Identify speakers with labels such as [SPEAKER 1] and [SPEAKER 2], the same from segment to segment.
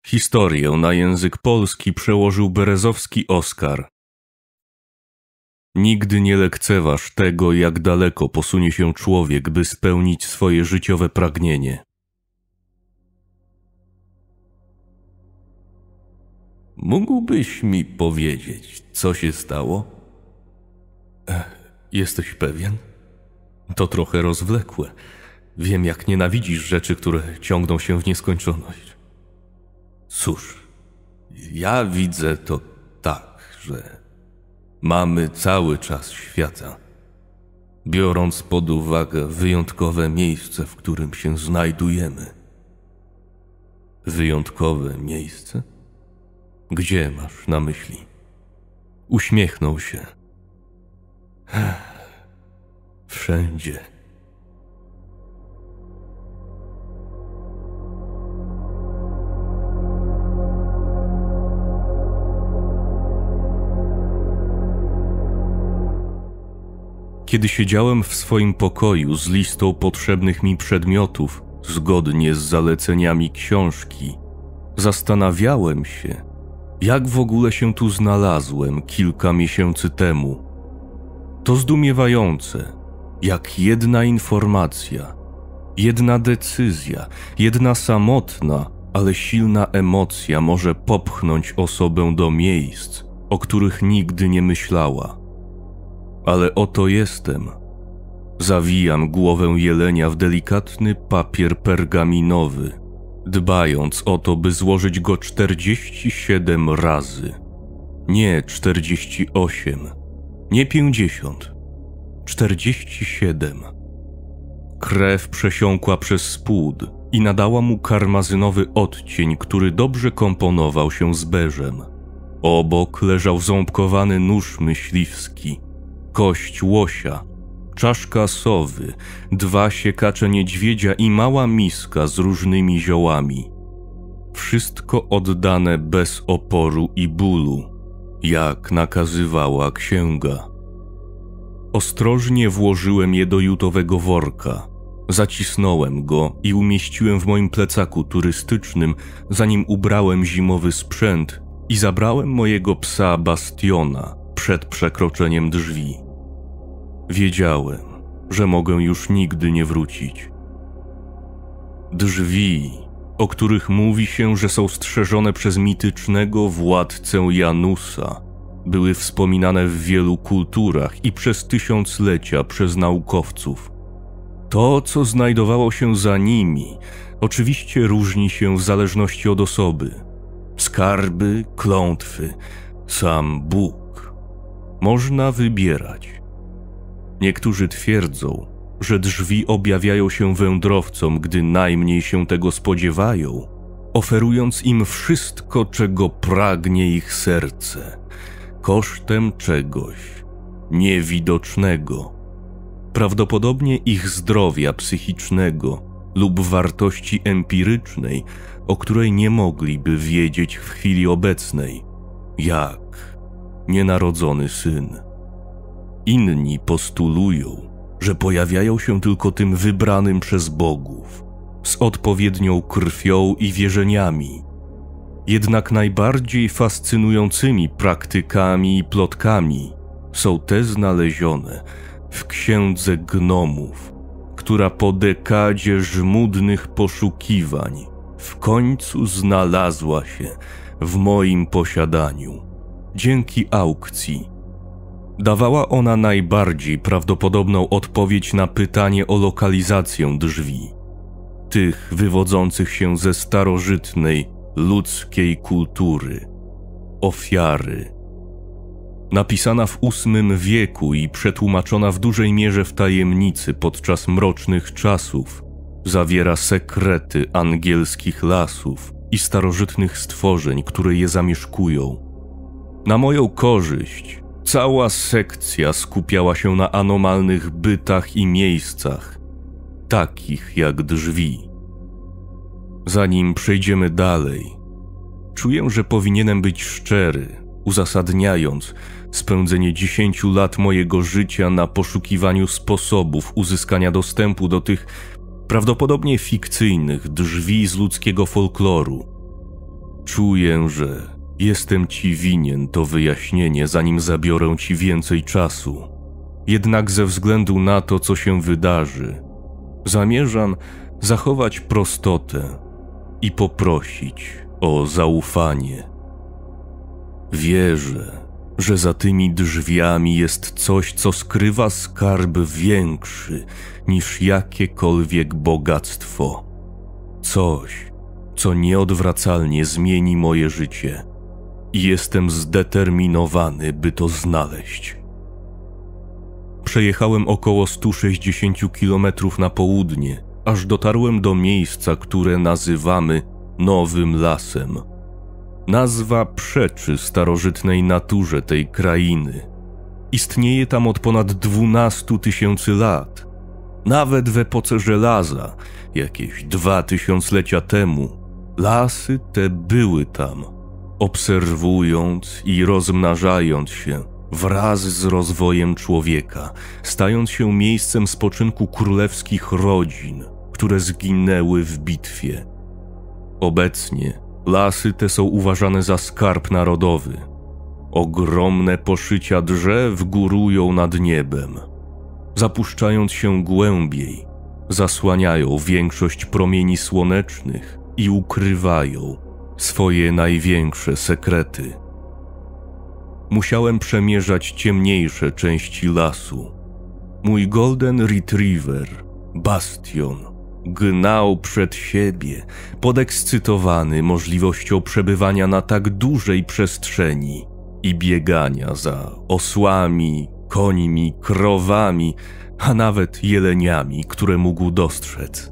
[SPEAKER 1] Historię na język polski przełożył Berezowski Oskar. Nigdy nie lekceważ tego, jak daleko posunie się człowiek, by spełnić swoje życiowe pragnienie. Mógłbyś mi powiedzieć, co się stało? Jesteś pewien? To trochę rozwlekłe. Wiem, jak nienawidzisz rzeczy, które ciągną się w nieskończoność. Cóż, ja widzę to tak, że mamy cały czas świata. Biorąc pod uwagę wyjątkowe miejsce, w którym się znajdujemy. Wyjątkowe miejsce? Gdzie masz na myśli? Uśmiechnął się. Wszędzie. Kiedy siedziałem w swoim pokoju z listą potrzebnych mi przedmiotów, zgodnie z zaleceniami książki, zastanawiałem się, jak w ogóle się tu znalazłem kilka miesięcy temu. To zdumiewające, jak jedna informacja, jedna decyzja, jedna samotna, ale silna emocja może popchnąć osobę do miejsc, o których nigdy nie myślała. Ale oto jestem. Zawijam głowę jelenia w delikatny papier pergaminowy, dbając o to, by złożyć go 47 razy. Nie 48, nie 50, 47. Krew przesiąkła przez spód i nadała mu karmazynowy odcień, który dobrze komponował się z beżem. Obok leżał ząbkowany nóż myśliwski, kość łosia, czaszka sowy, 2 siekacze niedźwiedzia i mała miska z różnymi ziołami. Wszystko oddane bez oporu i bólu, jak nakazywała księga. Ostrożnie włożyłem je do jutowego worka, zacisnąłem go i umieściłem w moim plecaku turystycznym, zanim ubrałem zimowy sprzęt i zabrałem mojego psa Bastiona przed przekroczeniem drzwi. Wiedziałem, że mogę już nigdy nie wrócić. Drzwi, o których mówi się, że są strzeżone przez mitycznego władcę Janusa, były wspominane w wielu kulturach i przez tysiąclecia przez naukowców. To, co znajdowało się za nimi, oczywiście różni się w zależności od osoby. Skarby, klątwy, sam Bóg. Można wybierać. Niektórzy twierdzą, że drzwi objawiają się wędrowcom, gdy najmniej się tego spodziewają, oferując im wszystko, czego pragnie ich serce, kosztem czegoś niewidocznego, prawdopodobnie ich zdrowia psychicznego lub wartości empirycznej, o której nie mogliby wiedzieć w chwili obecnej, jak nienarodzony syn. Inni postulują, że pojawiają się tylko tym wybranym przez bogów, z odpowiednią krwią i wierzeniami. Jednak najbardziej fascynującymi praktykami i plotkami są te znalezione w księdze gnomów, która po dekadzie żmudnych poszukiwań w końcu znalazła się w moim posiadaniu dzięki aukcji. Dawała ona najbardziej prawdopodobną odpowiedź na pytanie o lokalizację drzwi, tych wywodzących się ze starożytnej, ludzkiej kultury, ofiary. Napisana w VIII wieku i przetłumaczona w dużej mierze w tajemnicy podczas mrocznych czasów, zawiera sekrety angielskich lasów i starożytnych stworzeń, które je zamieszkują. Na moją korzyść cała sekcja skupiała się na anomalnych bytach i miejscach, takich jak drzwi. Zanim przejdziemy dalej, czuję, że powinienem być szczery, uzasadniając spędzenie 10 lat mojego życia na poszukiwaniu sposobów uzyskania dostępu do tych prawdopodobnie fikcyjnych drzwi z ludzkiego folkloru. Czuję, że jestem ci winien to wyjaśnienie, zanim zabiorę ci więcej czasu. Jednak ze względu na to, co się wydarzy, zamierzam zachować prostotę i poprosić o zaufanie. Wierzę, że za tymi drzwiami jest coś, co skrywa skarb większy niż jakiekolwiek bogactwo. Coś, co nieodwracalnie zmieni moje życie i jestem zdeterminowany, by to znaleźć. Przejechałem około 160 kilometrów na południe, aż dotarłem do miejsca, które nazywamy Nowym Lasem. Nazwa przeczy starożytnej naturze tej krainy. Istnieje tam od ponad 12 000 lat. Nawet w epoce żelaza, jakieś 2000-lecia temu, lasy te były tam, obserwując i rozmnażając się wraz z rozwojem człowieka, stając się miejscem spoczynku królewskich rodzin, które zginęły w bitwie. Obecnie lasy te są uważane za skarb narodowy. Ogromne poszycia drzew górują nad niebem. Zapuszczając się głębiej, zasłaniają większość promieni słonecznych i ukrywają swoje największe sekrety. Musiałem przemierzać ciemniejsze części lasu. Mój Golden Retriever, Bastion, gnał przed siebie, podekscytowany możliwością przebywania na tak dużej przestrzeni i biegania za osłami, końmi, krowami, a nawet jeleniami, które mógł dostrzec.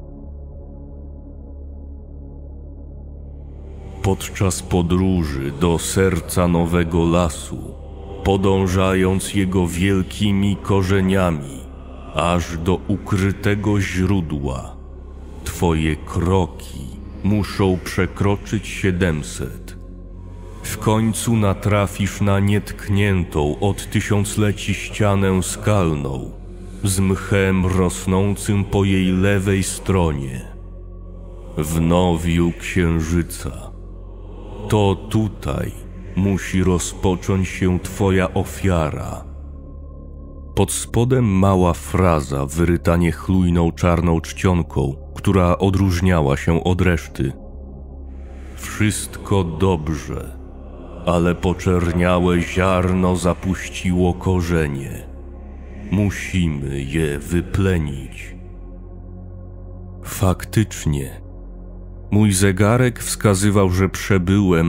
[SPEAKER 1] Podczas podróży do serca Nowego Lasu, podążając jego wielkimi korzeniami, aż do ukrytego źródła, twoje kroki muszą przekroczyć 700. W końcu natrafisz na nietkniętą od tysiącleci ścianę skalną, z mchem rosnącym po jej lewej stronie. W nowiu księżyca. To tutaj musi rozpocząć się twoja ofiara. Pod spodem mała fraza wyryta niechlujną czarną czcionką, która odróżniała się od reszty. Wszystko dobrze, ale poczerniałe ziarno zapuściło korzenie. Musimy je wyplenić. Faktycznie, mój zegarek wskazywał, że przebyłem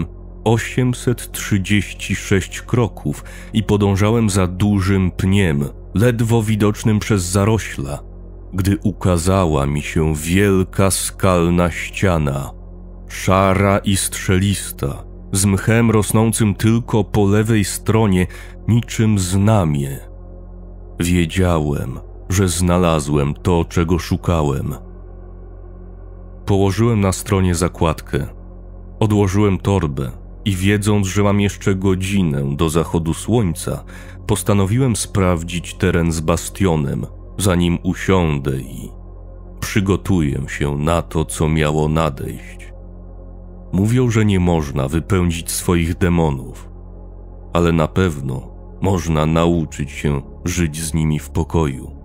[SPEAKER 1] 836 kroków i podążałem za dużym pniem, ledwo widocznym przez zarośla, gdy ukazała mi się wielka skalna ściana, szara i strzelista, z mchem rosnącym tylko po lewej stronie, niczym znamie. Wiedziałem, że znalazłem to, czego szukałem. Położyłem na stronie zakładkę, odłożyłem torbę i wiedząc, że mam jeszcze godzinę do zachodu słońca, postanowiłem sprawdzić teren z bastionem, zanim usiądę i przygotuję się na to, co miało nadejść. Mówią, że nie można wypędzić swoich demonów, ale na pewno można nauczyć się żyć z nimi w pokoju.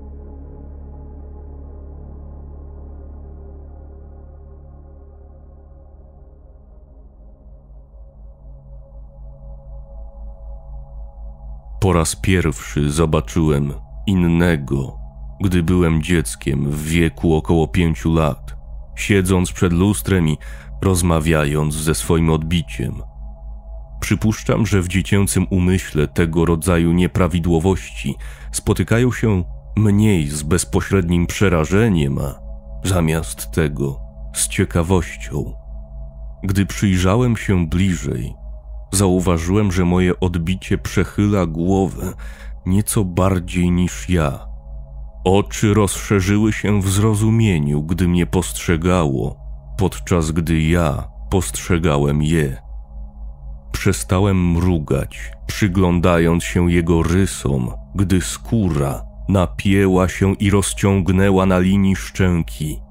[SPEAKER 1] Po raz pierwszy zobaczyłem innego, gdy byłem dzieckiem w wieku około 5 lat, siedząc przed lustrem i rozmawiając ze swoim odbiciem. Przypuszczam, że w dziecięcym umyśle tego rodzaju nieprawidłowości spotykają się mniej z bezpośrednim przerażeniem, a zamiast tego z ciekawością. Gdy przyjrzałem się bliżej, zauważyłem, że moje odbicie przechyla głowę nieco bardziej niż ja. Oczy rozszerzyły się w zrozumieniu, gdy mnie postrzegało, podczas gdy ja postrzegałem je. Przestałem mrugać, przyglądając się jego rysom, gdy skóra napięła się i rozciągnęła na linii szczęki.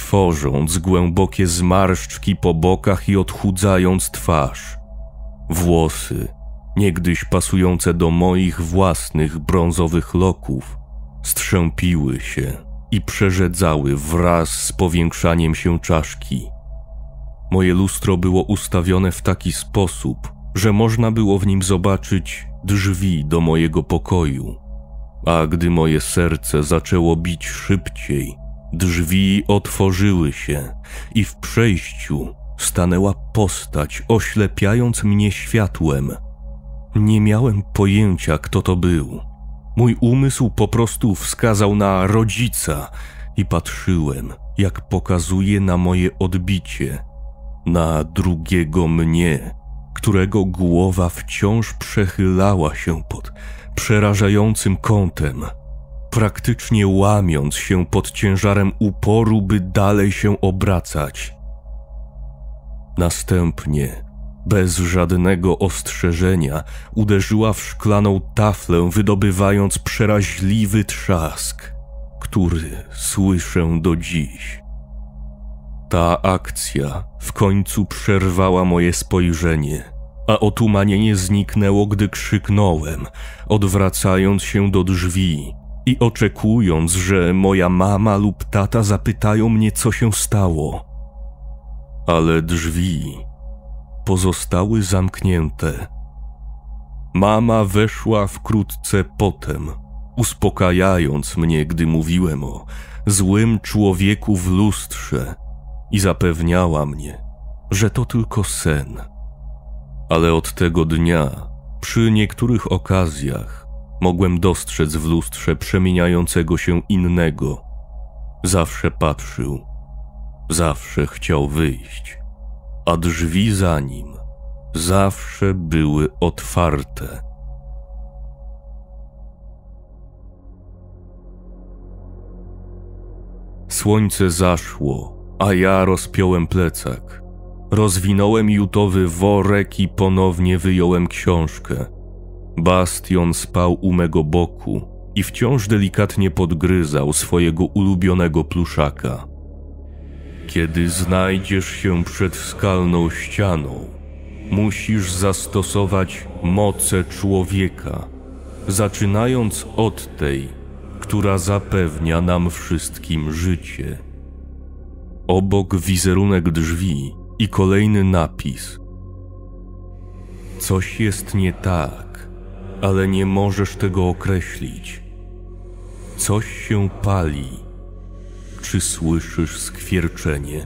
[SPEAKER 1] tworząc głębokie zmarszczki po bokach i odchudzając twarz. Włosy, niegdyś pasujące do moich własnych brązowych loków, strzępiły się i przerzedzały wraz z powiększaniem się czaszki. Moje lustro było ustawione w taki sposób, że można było w nim zobaczyć drzwi do mojego pokoju, a gdy moje serce zaczęło bić szybciej, drzwi otworzyły się i w przejściu stanęła postać, oślepiając mnie światłem. Nie miałem pojęcia, kto to był. Mój umysł po prostu wskazał na rodzica i patrzyłem, jak pokazuje na moje odbicie, na drugiego mnie, którego głowa wciąż przechylała się pod przerażającym kątem, praktycznie łamiąc się pod ciężarem uporu, by dalej się obracać. Następnie, bez żadnego ostrzeżenia, uderzyła w szklaną taflę, wydobywając przeraźliwy trzask, który słyszę do dziś. Ta akcja w końcu przerwała moje spojrzenie, a otumanienie zniknęło, gdy krzyknąłem, odwracając się do drzwi i oczekując, że moja mama lub tata zapytają mnie, co się stało. Ale drzwi pozostały zamknięte. Mama weszła wkrótce potem, uspokajając mnie, gdy mówiłem o złym człowieku w lustrze i zapewniała mnie, że to tylko sen. Ale od tego dnia, przy niektórych okazjach, mogłem dostrzec w lustrze przemieniającego się innego. Zawsze patrzył, zawsze chciał wyjść, a drzwi za nim zawsze były otwarte. Słońce zaszło, a ja rozpiąłem plecak. Rozwinąłem jutowy worek i ponownie wyjąłem książkę. Bastion spał u mego boku i wciąż delikatnie podgryzał swojego ulubionego pluszaka. Kiedy znajdziesz się przed skalną ścianą, musisz zastosować moce człowieka, zaczynając od tej, która zapewnia nam wszystkim życie. Obok wizerunek drzwi i kolejny napis. Coś jest nie tak, ale nie możesz tego określić. Coś się pali. Czy słyszysz skwierczenie?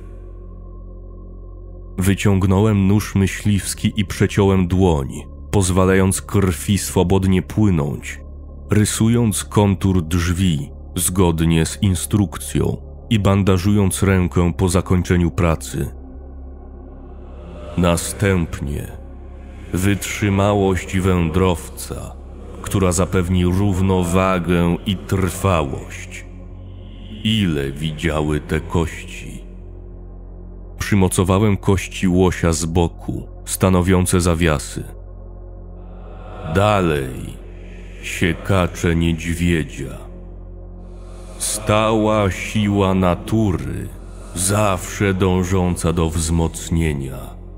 [SPEAKER 1] Wyciągnąłem nóż myśliwski i przeciąłem dłoń, pozwalając krwi swobodnie płynąć, rysując kontur drzwi zgodnie z instrukcją i bandażując rękę po zakończeniu pracy. Następnie wytrzymałość wędrowca, która zapewni równowagę i trwałość. Ile widziały te kości? Przymocowałem kości łosia z boku, stanowiące zawiasy. Dalej siekacze niedźwiedzia. Stała siła natury, zawsze dążąca do wzmocnienia.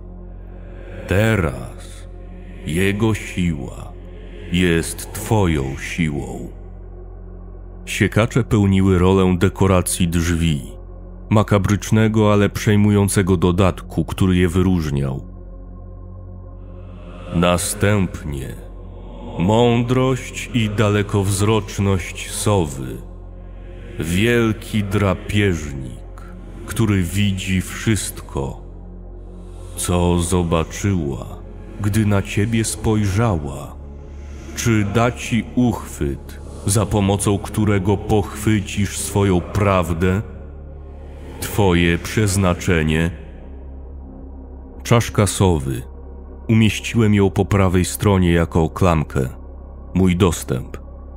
[SPEAKER 1] Teraz jego siła jest twoją siłą. Siekacze pełniły rolę dekoracji drzwi, makabrycznego, ale przejmującego dodatku, który je wyróżniał. Następnie mądrość i dalekowzroczność sowy, wielki drapieżnik, który widzi wszystko, co zobaczyła, gdy na ciebie spojrzała. Czy da ci uchwyt, za pomocą którego pochwycisz swoją prawdę, twoje przeznaczenie? Czaszka sowy. Umieściłem ją po prawej stronie jako klamkę. Mój dostęp.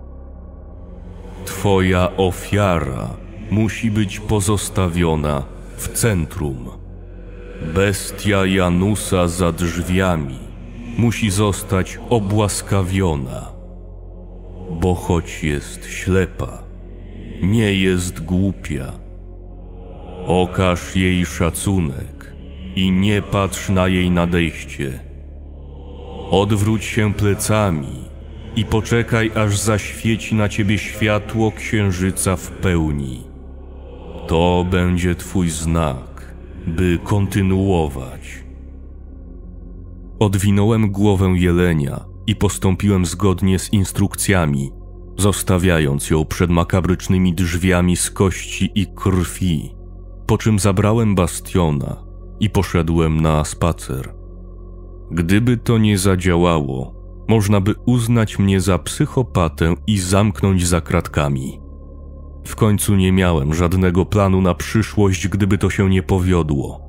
[SPEAKER 1] Twoja ofiara musi być pozostawiona w centrum. Bestia Janusa za drzwiami musi zostać obłaskawiona, bo choć jest ślepa, nie jest głupia. Okaż jej szacunek i nie patrz na jej nadejście. Odwróć się plecami i poczekaj, aż zaświeci na ciebie światło księżyca w pełni. To będzie twój znak, by kontynuować. Odwinąłem głowę jelenia i postąpiłem zgodnie z instrukcjami, zostawiając ją przed makabrycznymi drzwiami z kości i krwi, po czym zabrałem bastiona i poszedłem na spacer. Gdyby to nie zadziałało, można by uznać mnie za psychopatę i zamknąć za kratkami. W końcu nie miałem żadnego planu na przyszłość, gdyby to się nie powiodło.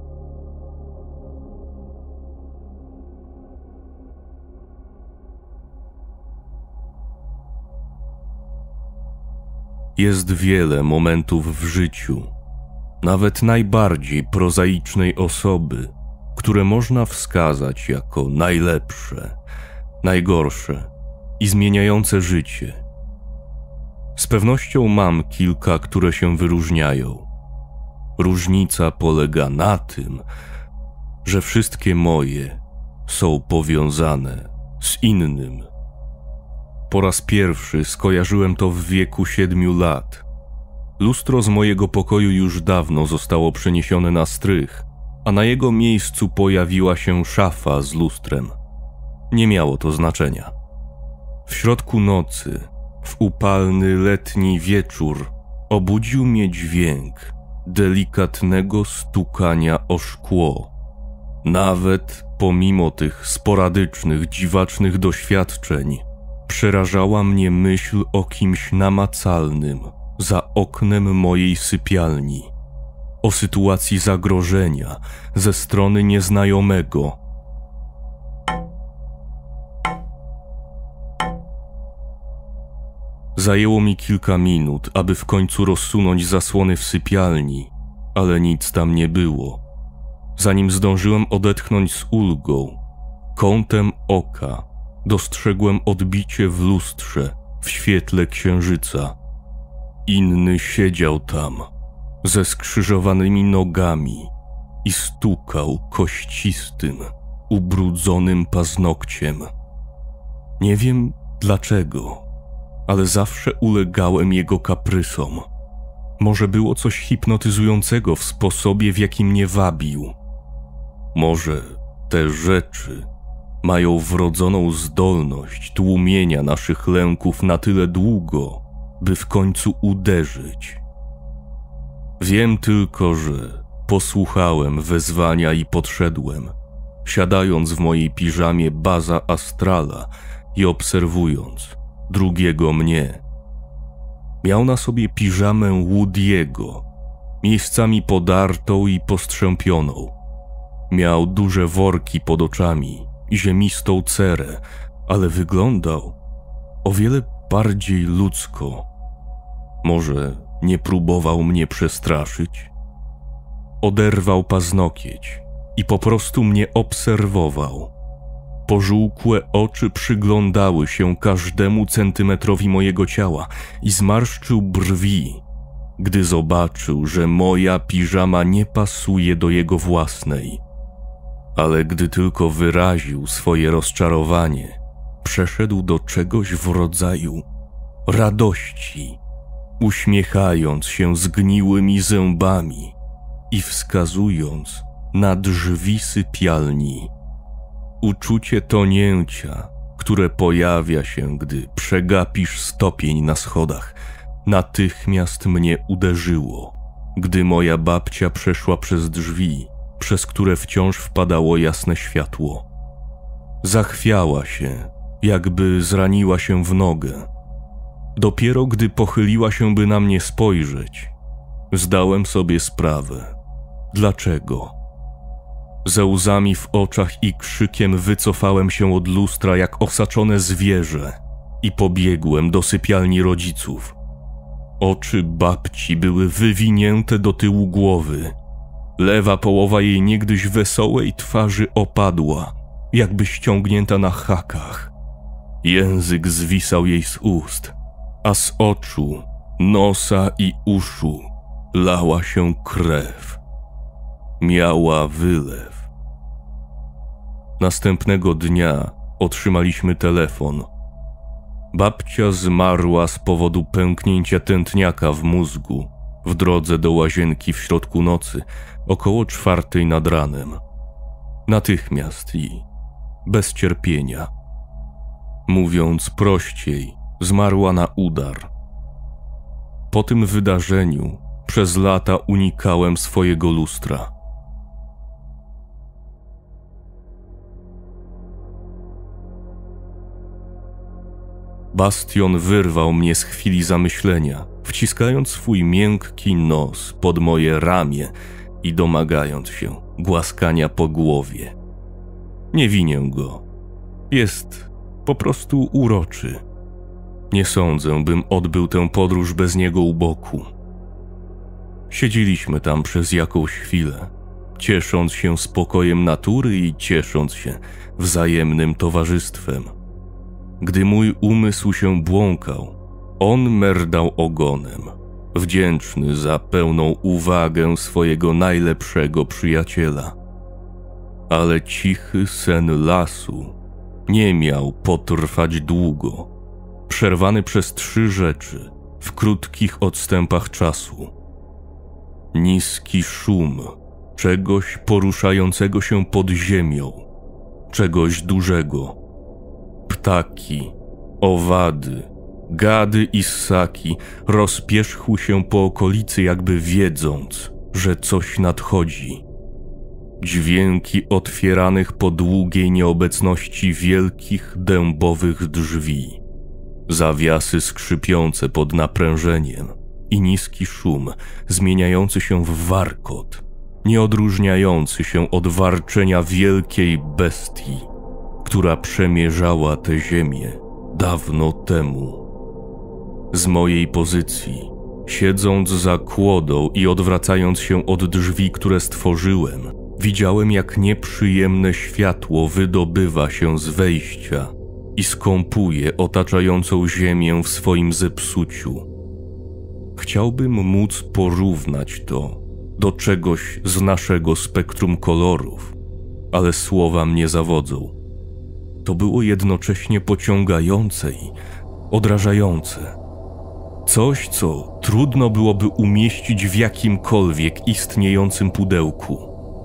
[SPEAKER 1] Jest wiele momentów w życiu, nawet najbardziej prozaicznej osoby, które można wskazać jako najlepsze, najgorsze i zmieniające życie. Z pewnością mam kilka, które się wyróżniają. Różnica polega na tym, że wszystkie moje są powiązane z innym. Po raz pierwszy skojarzyłem to w wieku 7 lat. Lustro z mojego pokoju już dawno zostało przeniesione na strych, a na jego miejscu pojawiła się szafa z lustrem. Nie miało to znaczenia. W środku nocy, w upalny letni wieczór, obudził mnie dźwięk delikatnego stukania o szkło. Nawet pomimo tych sporadycznych, dziwacznych doświadczeń, przerażała mnie myśl o kimś namacalnym za oknem mojej sypialni, o sytuacji zagrożenia ze strony nieznajomego. Zajęło mi kilka minut, aby w końcu rozsunąć zasłony w sypialni, ale nic tam nie było. Zanim zdążyłem odetchnąć z ulgą, kątem oka dostrzegłem odbicie w lustrze w świetle księżyca. Inny siedział tam, ze skrzyżowanymi nogami i stukał kościstym, ubrudzonym paznokciem. Nie wiem dlaczego, ale zawsze ulegałem jego kaprysom. Może było coś hipnotyzującego w sposobie, w jaki mnie wabił. Może te rzeczy mają wrodzoną zdolność tłumienia naszych lęków na tyle długo, by w końcu uderzyć. Wiem tylko, że posłuchałem wezwania i podszedłem, siadając w mojej piżamie baza astrala i obserwując drugiego mnie. Miał na sobie piżamę Woody'ego, miejscami podartą i postrzępioną. Miał duże worki pod oczami i ziemistą cerę, ale wyglądał o wiele bardziej ludzko. Może nie próbował mnie przestraszyć? Oderwał paznokieć i po prostu mnie obserwował. Pożółkłe oczy przyglądały się każdemu centymetrowi mojego ciała i zmarszczył brwi, gdy zobaczył, że moja piżama nie pasuje do jego własnej. Ale gdy tylko wyraził swoje rozczarowanie, przeszedł do czegoś w rodzaju radości, uśmiechając się zgniłymi zębami i wskazując na drzwi sypialni. Uczucie tonięcia, które pojawia się, gdy przegapisz stopień na schodach, natychmiast mnie uderzyło, gdy moja babcia przeszła przez drzwi, przez które wciąż wpadało jasne światło. Zachwiała się, jakby zraniła się w nogę. Dopiero gdy pochyliła się, by na mnie spojrzeć, zdałem sobie sprawę. Dlaczego? Ze łzami w oczach i krzykiem wycofałem się od lustra jak osaczone zwierzę i pobiegłem do sypialni rodziców. Oczy babci były wywinięte do tyłu głowy. Lewa połowa jej niegdyś wesołej twarzy opadła, jakby ściągnięta na hakach. Język zwisał jej z ust, a z oczu, nosa i uszu lała się krew. Miała wylew. Następnego dnia otrzymaliśmy telefon. Babcia zmarła z powodu pęknięcia tętniaka w mózgu w drodze do łazienki w środku nocy, około 4 nad ranem. Natychmiast i bez cierpienia. Mówiąc prościej, zmarła na udar. Po tym wydarzeniu przez lata unikałem swojego lustra. Bastion wyrwał mnie z chwili zamyślenia, wciskając swój miękki nos pod moje ramię i domagając się głaskania po głowie. Nie winię go. Jest po prostu uroczy. Nie sądzę, bym odbył tę podróż bez niego u boku. Siedzieliśmy tam przez jakąś chwilę, ciesząc się spokojem natury i ciesząc się wzajemnym towarzystwem. Gdy mój umysł się błąkał, on merdał ogonem, wdzięczny za pełną uwagę swojego najlepszego przyjaciela. Ale cichy sen lasu nie miał potrwać długo, przerwany przez 3 rzeczy w krótkich odstępach czasu. Niski szum czegoś poruszającego się pod ziemią, czegoś dużego. Ptaki, owady, gady i ssaki rozpierzchły się po okolicy, jakby wiedząc, że coś nadchodzi. Dźwięki otwieranych po długiej nieobecności wielkich dębowych drzwi, zawiasy skrzypiące pod naprężeniem i niski szum zmieniający się w warkot, nie odróżniający się od warczenia wielkiej bestii, która przemierzała tę ziemię dawno temu. Z mojej pozycji, siedząc za kłodą i odwracając się od drzwi, które stworzyłem, widziałem, jak nieprzyjemne światło wydobywa się z wejścia i skąpuje otaczającą ziemię w swoim zepsuciu. Chciałbym móc porównać to do czegoś z naszego spektrum kolorów, ale słowa mnie zawodzą. To było jednocześnie pociągające i odrażające. Coś, co trudno byłoby umieścić w jakimkolwiek istniejącym pudełku.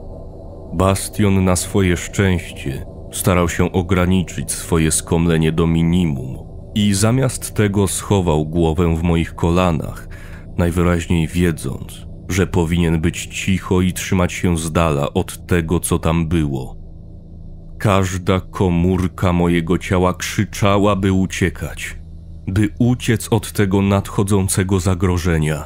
[SPEAKER 1] Bastion na swoje szczęście starał się ograniczyć swoje skomlenie do minimum i zamiast tego schował głowę w moich kolanach, najwyraźniej wiedząc, że powinien być cicho i trzymać się z dala od tego, co tam było. Każda komórka mojego ciała krzyczała, by uciekać, by uciec od tego nadchodzącego zagrożenia.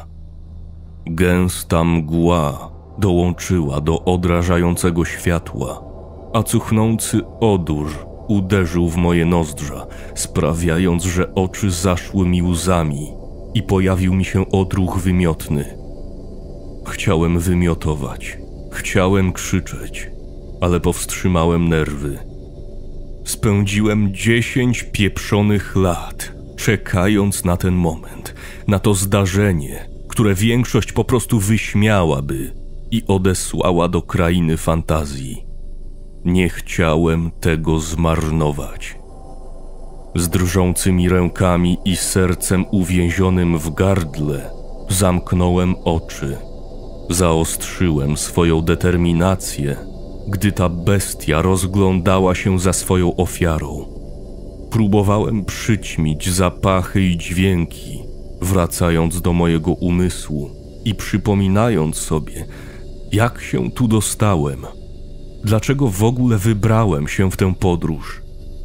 [SPEAKER 1] Gęsta mgła dołączyła do odrażającego światła, a cuchnący odór uderzył w moje nozdrza, sprawiając, że oczy zaszły mi łzami i pojawił mi się odruch wymiotny. Chciałem wymiotować, chciałem krzyczeć, ale powstrzymałem nerwy. Spędziłem 10 pieprzonych lat, czekając na ten moment, na to zdarzenie, które większość po prostu wyśmiałaby i odesłała do krainy fantazji. Nie chciałem tego zmarnować. Z drżącymi rękami i sercem uwięzionym w gardle zamknąłem oczy. Zaostrzyłem swoją determinację, gdy ta bestia rozglądała się za swoją ofiarą. Próbowałem przyćmić zapachy i dźwięki, wracając do mojego umysłu i przypominając sobie, jak się tu dostałem, dlaczego w ogóle wybrałem się w tę podróż.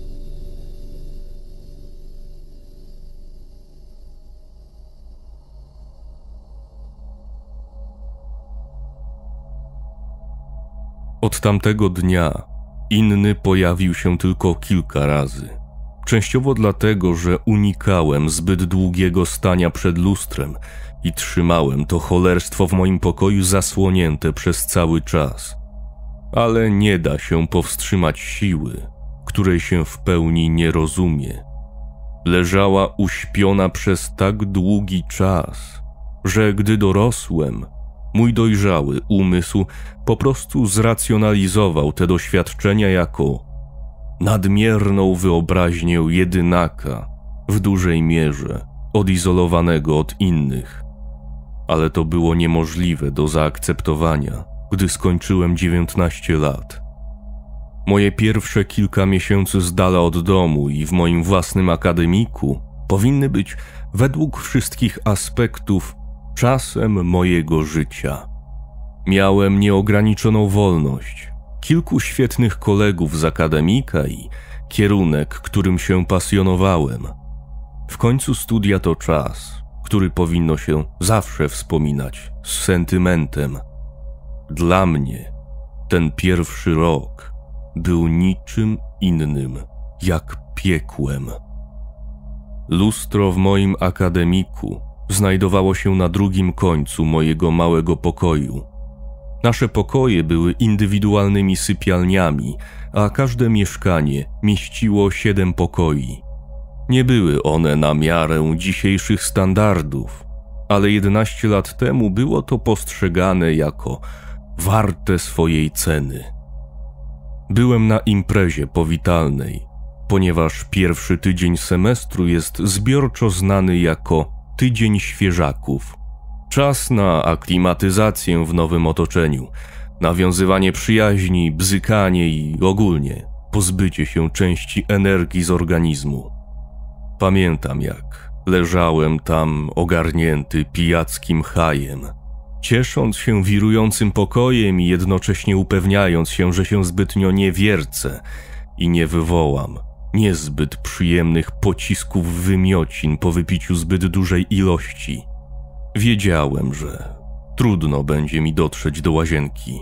[SPEAKER 1] Od tamtego dnia inny pojawił się tylko kilka razy. Częściowo dlatego, że unikałem zbyt długiego stania przed lustrem i trzymałem to cholerstwo w moim pokoju zasłonięte przez cały czas. Ale nie da się powstrzymać siły, której się w pełni nie rozumie. Leżała uśpiona przez tak długi czas, że gdy dorosłem, mój dojrzały umysł po prostu zracjonalizował te doświadczenia jako nadmierną wyobraźnię jedynaka, w dużej mierze odizolowanego od innych. Ale to było niemożliwe do zaakceptowania, gdy skończyłem 19 lat. Moje pierwsze kilka miesięcy z dala od domu i w moim własnym akademiku powinny być według wszystkich aspektów czasem mojego życia. Miałem nieograniczoną wolność, kilku świetnych kolegów z akademika i kierunek, którym się pasjonowałem. W końcu studia to czas, który powinno się zawsze wspominać z sentymentem. Dla mnie ten pierwszy rok był niczym innym jak piekłem. Lustro w moim akademiku znajdowało się na drugim końcu mojego małego pokoju. Nasze pokoje były indywidualnymi sypialniami, a każde mieszkanie mieściło 7 pokoi. Nie były one na miarę dzisiejszych standardów, ale 11 lat temu było to postrzegane jako warte swojej ceny. Byłem na imprezie powitalnej, ponieważ pierwszy tydzień semestru jest zbiorczo znany jako tydzień świeżaków. Czas na aklimatyzację w nowym otoczeniu, nawiązywanie przyjaźni, bzykanie i ogólnie pozbycie się części energii z organizmu. Pamiętam, jak leżałem tam ogarnięty pijackim hajem, ciesząc się wirującym pokojem i jednocześnie upewniając się, że się zbytnio nie wiercę i nie wywołam niezbyt przyjemnych pocisków wymiocin po wypiciu zbyt dużej ilości. Wiedziałem, że trudno będzie mi dotrzeć do łazienki.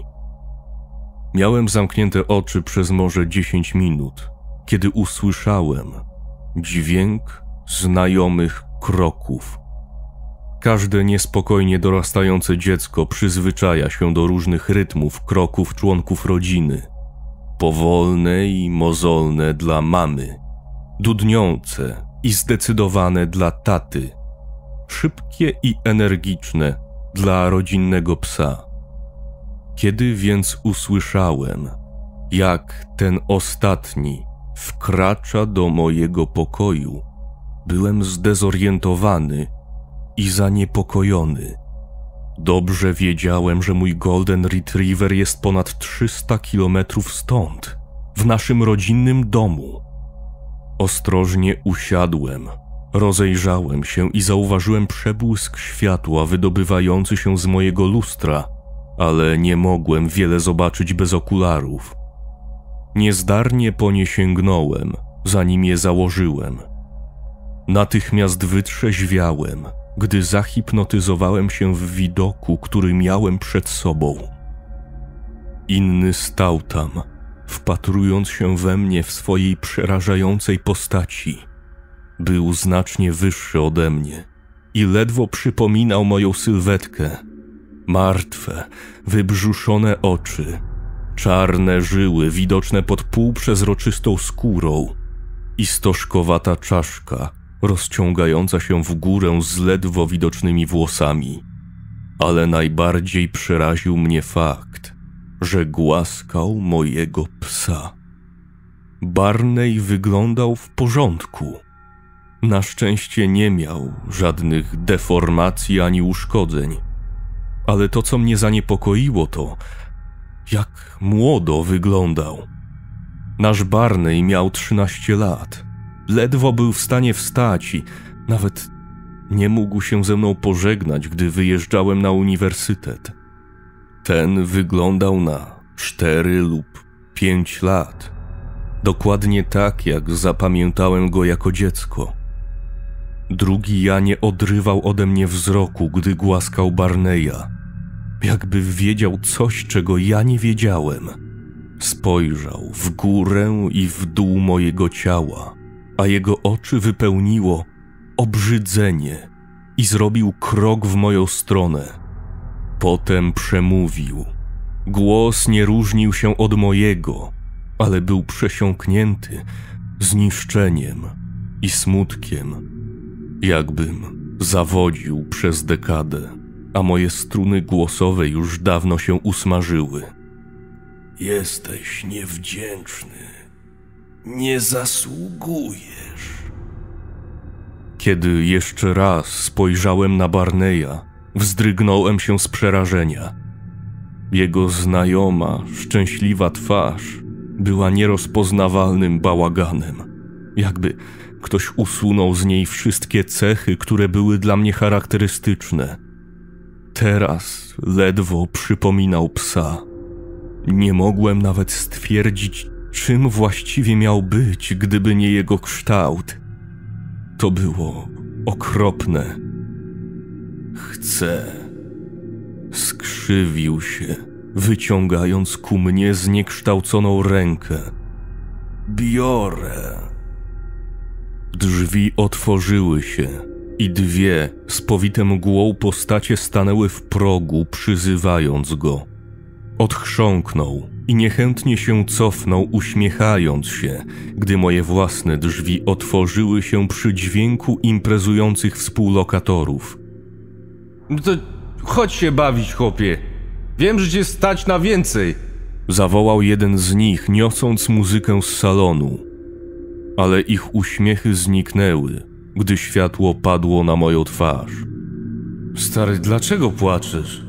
[SPEAKER 1] Miałem zamknięte oczy przez może 10 minut, kiedy usłyszałem dźwięk znajomych kroków. Każde niespokojnie dorastające dziecko przyzwyczaja się do różnych rytmów kroków członków rodziny. Powolne i mozolne dla mamy, dudniące i zdecydowane dla taty, szybkie i energiczne dla rodzinnego psa. Kiedy więc usłyszałem, jak ten ostatni wkracza do mojego pokoju, byłem zdezorientowany i zaniepokojony. Dobrze wiedziałem, że mój Golden Retriever jest ponad 300 kilometrów stąd, w naszym rodzinnym domu. Ostrożnie usiadłem, rozejrzałem się i zauważyłem przebłysk światła wydobywający się z mojego lustra, ale nie mogłem wiele zobaczyć bez okularów. Niezdarnie po nie sięgnąłem, zanim je założyłem. Natychmiast wytrzeźwiałem, gdy zahipnotyzowałem się w widoku, który miałem przed sobą. Inny stał tam, wpatrując się we mnie w swojej przerażającej postaci. Był znacznie wyższy ode mnie i ledwo przypominał moją sylwetkę. Martwe, wybrzuszone oczy, czarne żyły widoczne pod półprzezroczystą skórą i stożkowata czaszka rozciągająca się w górę z ledwo widocznymi włosami. Ale najbardziej przeraził mnie fakt, że głaskał mojego psa. Barney wyglądał w porządku. Na szczęście nie miał żadnych deformacji ani uszkodzeń. Ale to, co mnie zaniepokoiło, to jak młodo wyglądał. Nasz Barney miał 13 lat. Ledwo był w stanie wstać i nawet nie mógł się ze mną pożegnać, gdy wyjeżdżałem na uniwersytet. Ten wyglądał na 4 lub 5 lat. Dokładnie tak, jak zapamiętałem go jako dziecko. Drugi ja nie odrywał ode mnie wzroku, gdy głaskał Barneya. Jakby wiedział coś, czego ja nie wiedziałem. Spojrzał w górę i w dół mojego ciała, a jego oczy wypełniło obrzydzenie i zrobił krok w moją stronę. Potem przemówił. Głos nie różnił się od mojego, ale był przesiąknięty zniszczeniem i smutkiem, jakbym Zawodził przez dekadę, a moje struny głosowe już dawno się usmażyły.
[SPEAKER 2] Jesteś niewdzięczny. Nie zasługujesz.
[SPEAKER 1] Kiedy jeszcze raz spojrzałem na Barneya, wzdrygnąłem się z przerażenia. Jego znajoma, szczęśliwa twarz była nierozpoznawalnym bałaganem. Jakby ktoś usunął z niej wszystkie cechy, które były dla mnie charakterystyczne. Teraz ledwo przypominał psa. Nie mogłem nawet stwierdzić, czym właściwie miał być, gdyby nie jego kształt. To było okropne.
[SPEAKER 2] Chcę.
[SPEAKER 1] Skrzywił się, wyciągając ku mnie zniekształconą rękę.
[SPEAKER 2] Biorę.
[SPEAKER 1] Drzwi otworzyły się i dwie spowite mgłą postacie stanęły w progu, przyzywając go. Odchrząknął i niechętnie się cofnął, uśmiechając się, gdy moje własne drzwi otworzyły się przy dźwięku imprezujących współlokatorów.
[SPEAKER 3] To chodź się bawić, chłopie. Wiem, że cię stać na więcej.
[SPEAKER 1] Zawołał jeden z nich, niosąc muzykę z salonu. Ale ich uśmiechy zniknęły, gdy światło padło na moją twarz.
[SPEAKER 3] Stary, dlaczego płaczesz?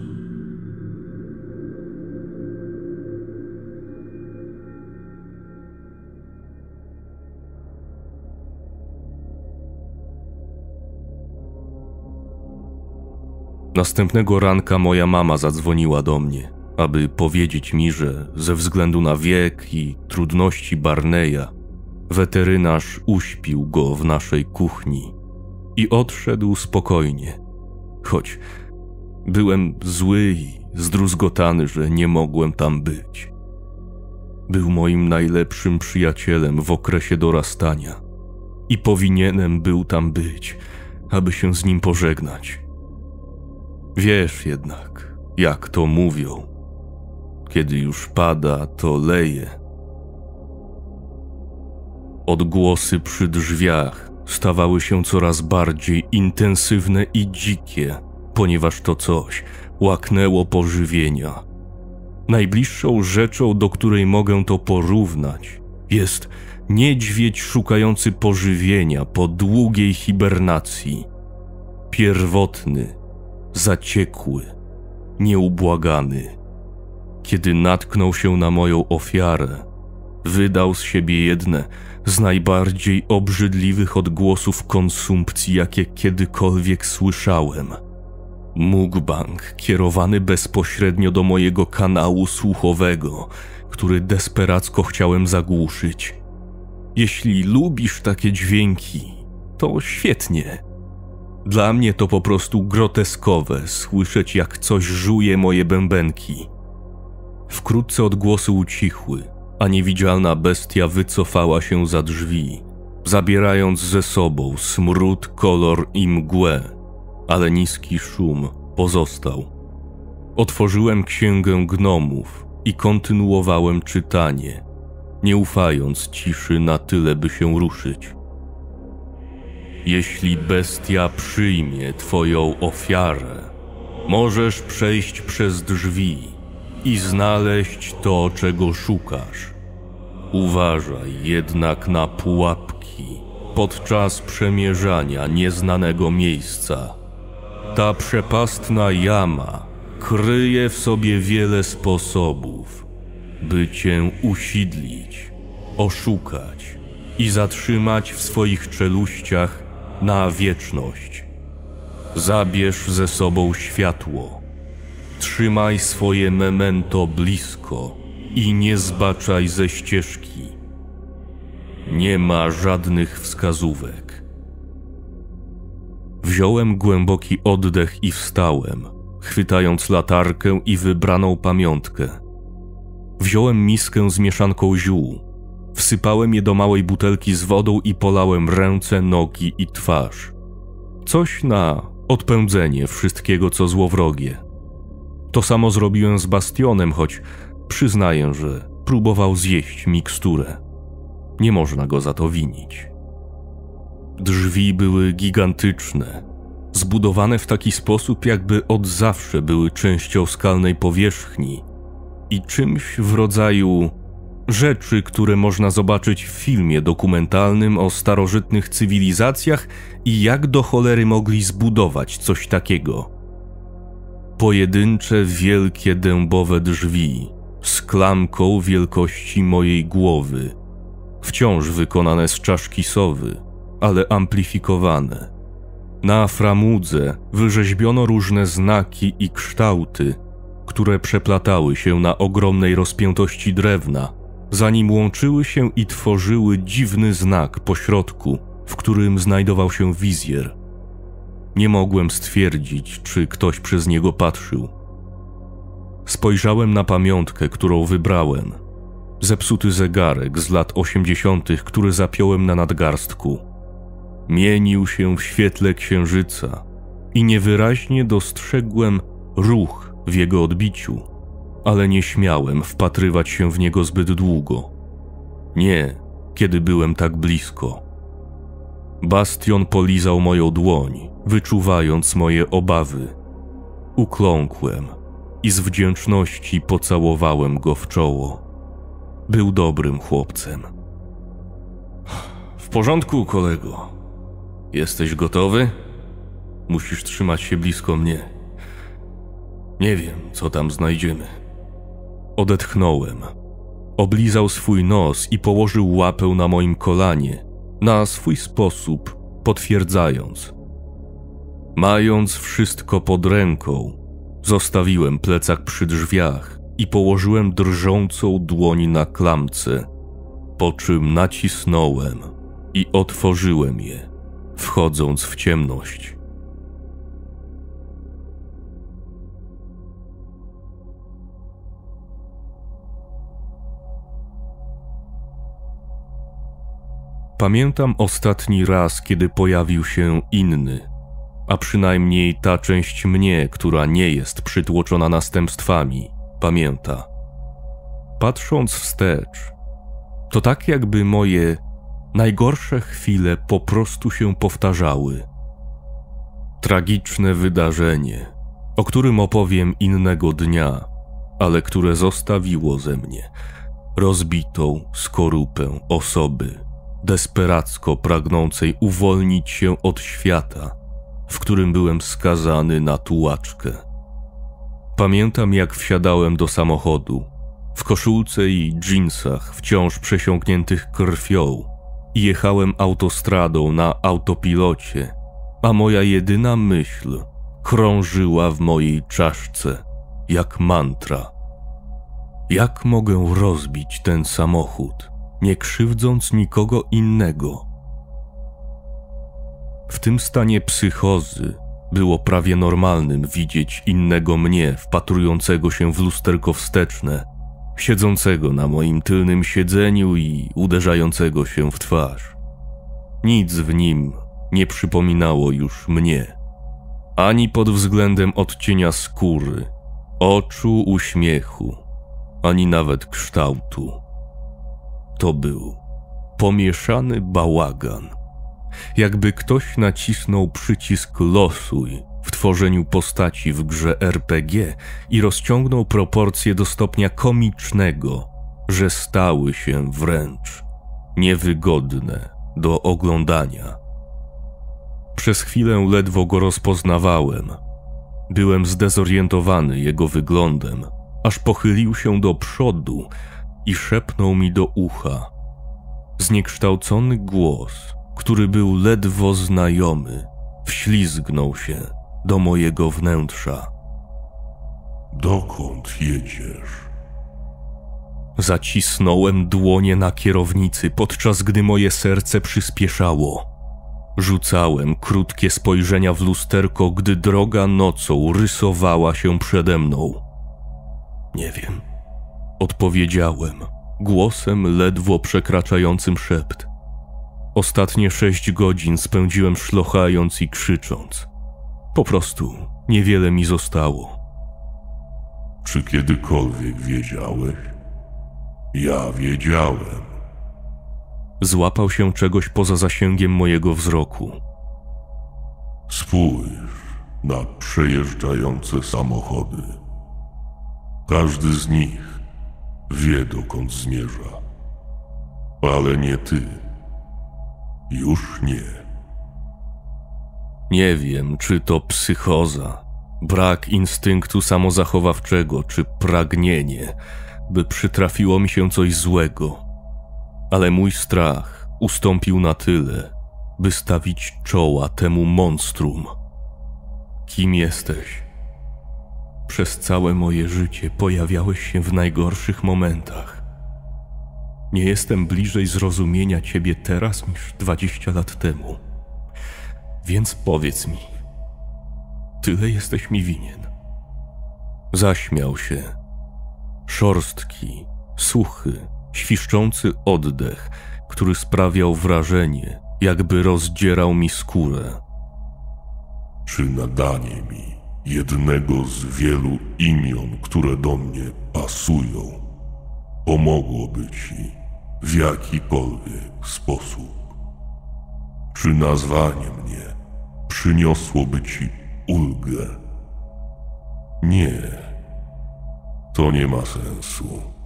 [SPEAKER 1] Następnego ranka moja mama zadzwoniła do mnie, aby powiedzieć mi, że ze względu na wiek i trudności Barneya, weterynarz uśpił go w naszej kuchni i odszedł spokojnie, choć byłem zły i zdruzgotany, że nie mogłem tam być. Był moim najlepszym przyjacielem w okresie dorastania i powinienem był tam być, aby się z nim pożegnać. Wiesz jednak, jak to mówią. Kiedy już pada, to leje. Odgłosy przy drzwiach stawały się coraz bardziej intensywne i dzikie, ponieważ to coś łaknęło pożywienia. Najbliższą rzeczą, do której mogę to porównać, jest niedźwiedź szukający pożywienia po długiej hibernacji. Pierwotny, zaciekły, nieubłagany. Kiedy natknął się na moją ofiarę, wydał z siebie jedne z najbardziej obrzydliwych odgłosów konsumpcji, jakie kiedykolwiek słyszałem. Mukbang kierowany bezpośrednio do mojego kanału słuchowego, który desperacko chciałem zagłuszyć. Jeśli lubisz takie dźwięki, to świetnie. Dla mnie to po prostu groteskowe słyszeć, jak coś żuje moje bębenki. Wkrótce odgłosy ucichły, a niewidzialna bestia wycofała się za drzwi, zabierając ze sobą smród, kolor i mgłę, ale niski szum pozostał. Otworzyłem księgę gnomów i kontynuowałem czytanie, nie ufając ciszy na tyle, by się ruszyć. Jeśli bestia przyjmie twoją ofiarę, możesz przejść przez drzwi i znaleźć to, czego szukasz. Uważaj jednak na pułapki podczas przemierzania nieznanego miejsca. Ta przepastna jama kryje w sobie wiele sposobów, by cię usidlić, oszukać i zatrzymać w swoich czeluściach na wieczność. Zabierz ze sobą światło. Trzymaj swoje memento blisko i nie zbaczaj ze ścieżki. Nie ma żadnych wskazówek. Wziąłem głęboki oddech i wstałem, chwytając latarkę i wybraną pamiątkę. Wziąłem miskę z mieszanką ziół. Wsypałem je do małej butelki z wodą i polałem ręce, nogi i twarz. Coś na odpędzenie wszystkiego, co złowrogie. To samo zrobiłem z Bastionem, choć przyznaję, że próbował zjeść miksturę. Nie można go za to winić. Drzwi były gigantyczne, zbudowane w taki sposób, jakby od zawsze były częścią skalnej powierzchni i czymś w rodzaju rzeczy, które można zobaczyć w filmie dokumentalnym o starożytnych cywilizacjach i jak do cholery mogli zbudować coś takiego. Pojedyncze, wielkie dębowe drzwi z klamką wielkości mojej głowy, wciąż wykonane z czaszki sowy, ale amplifikowane. Na framudze wyrzeźbiono różne znaki i kształty, które przeplatały się na ogromnej rozpiętości drewna, zanim łączyły się i tworzyły dziwny znak pośrodku, w którym znajdował się wizjer. Nie mogłem stwierdzić, czy ktoś przez niego patrzył. Spojrzałem na pamiątkę, którą wybrałem. Zepsuty zegarek z lat 80., który zapiąłem na nadgarstku. Mienił się w świetle księżyca i niewyraźnie dostrzegłem ruch w jego odbiciu, ale nie śmiałem wpatrywać się w niego zbyt długo. Nie, kiedy byłem tak blisko. Bastion polizał moją dłoń, wyczuwając moje obawy. Ukląkłem i z wdzięczności pocałowałem go w czoło. Był dobrym chłopcem. W porządku, kolego. Jesteś gotowy? Musisz trzymać się blisko mnie. Nie wiem, co tam znajdziemy. Odetchnąłem. Oblizał swój nos i położył łapę na moim kolanie, na swój sposób potwierdzając. Mając wszystko pod ręką, zostawiłem plecak przy drzwiach i położyłem drżącą dłoń na klamce, po czym nacisnąłem i otworzyłem je, wchodząc w ciemność. Pamiętam ostatni raz, kiedy pojawił się inny, a przynajmniej ta część mnie, która nie jest przytłoczona następstwami, pamięta. Patrząc wstecz, to tak jakby moje najgorsze chwile po prostu się powtarzały. Tragiczne wydarzenie, o którym opowiem innego dnia, ale które zostawiło ze mnie rozbitą skorupę osoby, desperacko pragnącej uwolnić się od świata, w którym byłem skazany na tułaczkę. Pamiętam, jak wsiadałem do samochodu, w koszulce i dżinsach wciąż przesiąkniętych krwią i jechałem autostradą na autopilocie, a moja jedyna myśl krążyła w mojej czaszce jak mantra. Jak mogę rozbić ten samochód, nie krzywdząc nikogo innego? W tym stanie psychozy było prawie normalnym widzieć innego mnie wpatrującego się w lusterko wsteczne, siedzącego na moim tylnym siedzeniu i uderzającego się w twarz. Nic w nim nie przypominało już mnie, ani pod względem odcienia skóry, oczu, uśmiechu, ani nawet kształtu. To był pomieszany bałagan. Jakby ktoś nacisnął przycisk losuj w tworzeniu postaci w grze RPG i rozciągnął proporcje do stopnia komicznego, że stały się wręcz niewygodne do oglądania. Przez chwilę ledwo go rozpoznawałem. Byłem zdezorientowany jego wyglądem, aż pochylił się do przodu i szepnął mi do ucha. Zniekształcony głos, który był ledwo znajomy, wślizgnął się do mojego wnętrza.
[SPEAKER 2] Dokąd jedziesz?
[SPEAKER 1] Zacisnąłem dłonie na kierownicy, podczas gdy moje serce przyspieszało. Rzucałem krótkie spojrzenia w lusterko, gdy droga nocą rysowała się przede mną. Nie wiem, odpowiedziałem, głosem ledwo przekraczającym szept. Ostatnie 6 godzin spędziłem szlochając i krzycząc. Po prostu niewiele mi zostało.
[SPEAKER 2] Czy kiedykolwiek wiedziałeś? Ja wiedziałem.
[SPEAKER 1] Złapał się czegoś poza zasięgiem mojego wzroku.
[SPEAKER 2] Spójrz na przejeżdżające samochody. Każdy z nich wie, dokąd zmierza. Ale nie ty. Już nie.
[SPEAKER 1] Nie wiem, czy to psychoza, brak instynktu samozachowawczego, czy pragnienie, by przytrafiło mi się coś złego. Ale mój strach ustąpił na tyle, by stawić czoła temu monstrum. Kim jesteś? Przez całe moje życie pojawiałeś się w najgorszych momentach. Nie jestem bliżej zrozumienia ciebie teraz niż 20 lat temu. Więc powiedz mi, tyle jesteś mi winien. Zaśmiał się. Szorstki, suchy, świszczący oddech, który sprawiał wrażenie, jakby rozdzierał mi skórę.
[SPEAKER 2] Czy nadanie mi jednego z wielu imion, które do mnie pasują, pomogłoby ci w jakikolwiek sposób? Czy nazwanie mnie przyniosłoby ci ulgę? Nie, to nie ma sensu.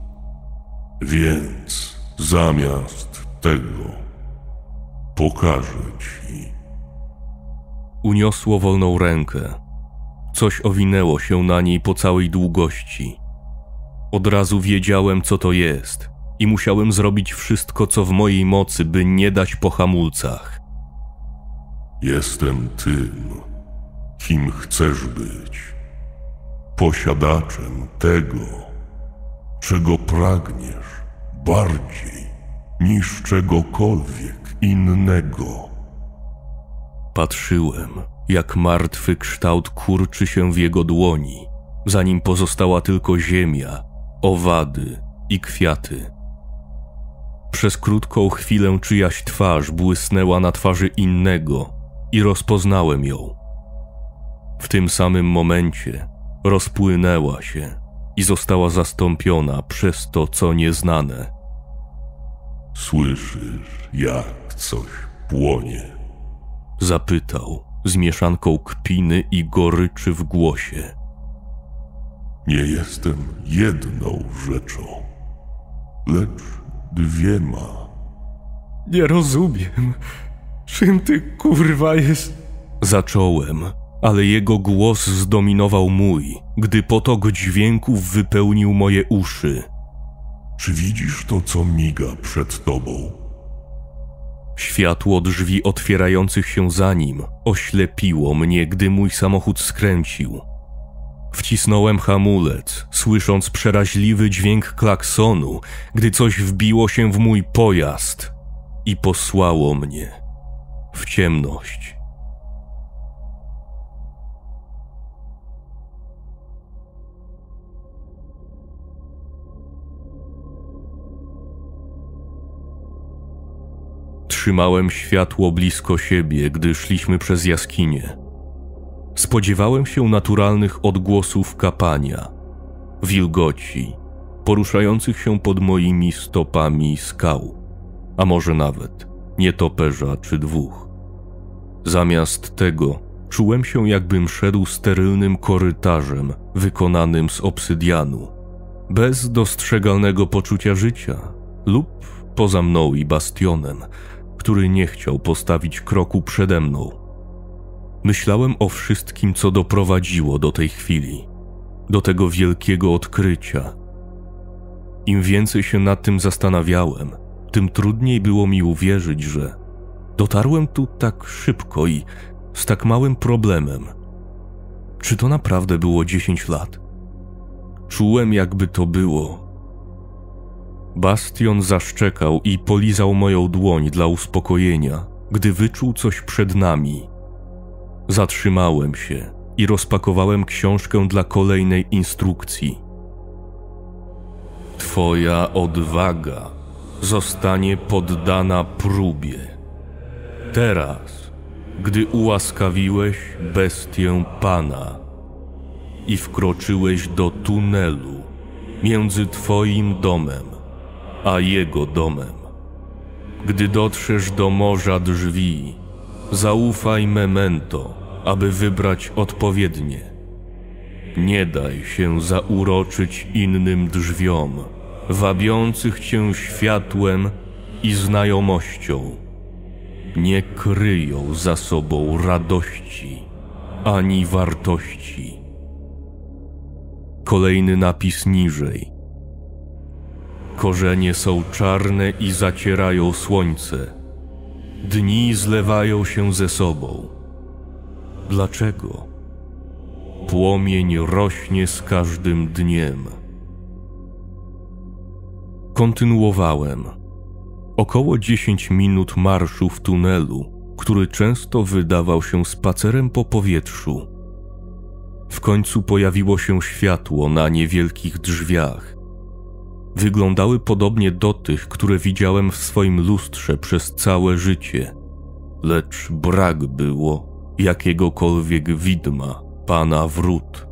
[SPEAKER 2] Więc zamiast tego pokażę ci.
[SPEAKER 1] Uniosło wolną rękę. Coś owinęło się na niej po całej długości. Od razu wiedziałem, co to jest i musiałem zrobić wszystko, co w mojej mocy, by nie dać po hamulcach.
[SPEAKER 2] Jestem tym, kim chcesz być. Posiadaczem tego, czego pragniesz bardziej niż czegokolwiek innego.
[SPEAKER 1] Patrzyłem, jak martwy kształt kurczy się w jego dłoni, zanim pozostała tylko ziemia, owady i kwiaty. Przez krótką chwilę czyjaś twarz błysnęła na twarzy innego i rozpoznałem ją. W tym samym momencie rozpłynęła się i została zastąpiona przez to, co nieznane.
[SPEAKER 2] Słyszysz, jak coś płonie?
[SPEAKER 1] Zapytał z mieszanką kpiny i goryczy w głosie.
[SPEAKER 2] Nie jestem jedną rzeczą, lecz dwiema.
[SPEAKER 1] Nie rozumiem, czym ty kurwa jest? Zacząłem, ale jego głos zdominował mój, gdy potok dźwięków wypełnił moje uszy.
[SPEAKER 2] Czy widzisz to, co miga przed tobą?
[SPEAKER 1] Światło drzwi otwierających się za nim oślepiło mnie, gdy mój samochód skręcił. Wcisnąłem hamulec, słysząc przeraźliwy dźwięk klaksonu, gdy coś wbiło się w mój pojazd i posłało mnie w ciemność. Trzymałem światło blisko siebie, gdy szliśmy przez jaskinię. Spodziewałem się naturalnych odgłosów kapania, wilgoci, poruszających się pod moimi stopami skał, a może nawet nietoperza czy dwóch. Zamiast tego czułem się, jakbym szedł sterylnym korytarzem wykonanym z obsydianu, bez dostrzegalnego poczucia życia lub poza mną i Bastionem, który nie chciał postawić kroku przede mną. Myślałem o wszystkim, co doprowadziło do tej chwili, do tego wielkiego odkrycia. Im więcej się nad tym zastanawiałem, tym trudniej było mi uwierzyć, że dotarłem tu tak szybko i z tak małym problemem. Czy to naprawdę było 10 lat? Czułem, jakby to było. Bastion zaszczekał i polizał moją dłoń dla uspokojenia, gdy wyczuł coś przed nami. Zatrzymałem się i rozpakowałem książkę dla kolejnej instrukcji. Twoja odwaga zostanie poddana próbie. Teraz, gdy ułaskawiłeś bestię Pana i wkroczyłeś do tunelu między twoim domem a jego domem. Gdy dotrzesz do morza drzwi, zaufaj memento aby wybrać odpowiednie. Nie daj się zauroczyć innym drzwiom, wabiących cię światłem i znajomością. Nie kryją za sobą radości ani wartości. Kolejny napis niżej. Korzenie są czarne i zacierają słońce. Dni zlewają się ze sobą. Dlaczego? Płomień rośnie z każdym dniem. Kontynuowałem. Około 10 minut marszu w tunelu, który często wydawał się spacerem po powietrzu. W końcu pojawiło się światło na niewielkich drzwiach. Wyglądały podobnie do tych, które widziałem w swoim lustrze przez całe życie, lecz brak było jakiegokolwiek widma pana wrót.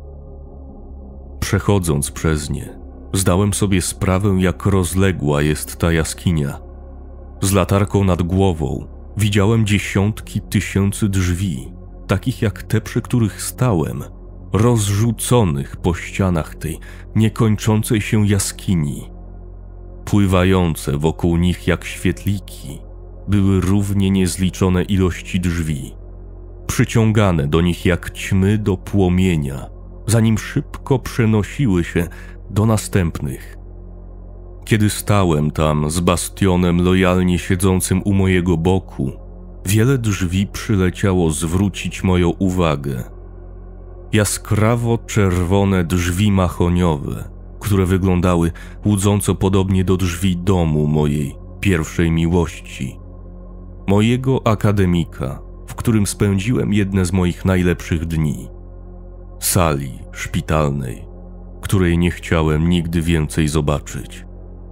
[SPEAKER 1] Przechodząc przez nie, zdałem sobie sprawę, jak rozległa jest ta jaskinia. Z latarką nad głową widziałem dziesiątki tysięcy drzwi, takich jak te, przy których stałem, rozrzuconych po ścianach tej niekończącej się jaskini. Pływające wokół nich jak świetliki były równie niezliczone ilości drzwi, przyciągane do nich jak ćmy do płomienia, zanim szybko przenosiły się do następnych. Kiedy stałem tam z bastionem lojalnie siedzącym u mojego boku, wiele drzwi przyleciało zwrócić moją uwagę. Jaskrawo czerwone drzwi mahoniowe, które wyglądały łudząco podobnie do drzwi domu mojej pierwszej miłości, mojego akademika, w którym spędziłem jedne z moich najlepszych dni, sali szpitalnej, której nie chciałem nigdy więcej zobaczyć.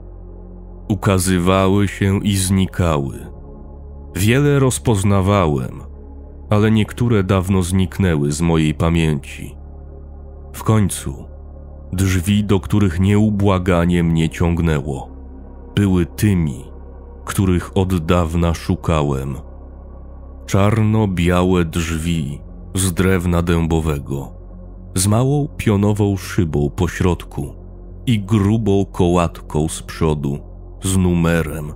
[SPEAKER 1] Ukazywały się i znikały. Wiele rozpoznawałem, ale niektóre dawno zniknęły z mojej pamięci. W końcu drzwi, do których nieubłaganie mnie ciągnęło, były tymi, których od dawna szukałem. Czarno-białe drzwi z drewna dębowego, z małą pionową szybą po środku i grubą kołatką z przodu z numerem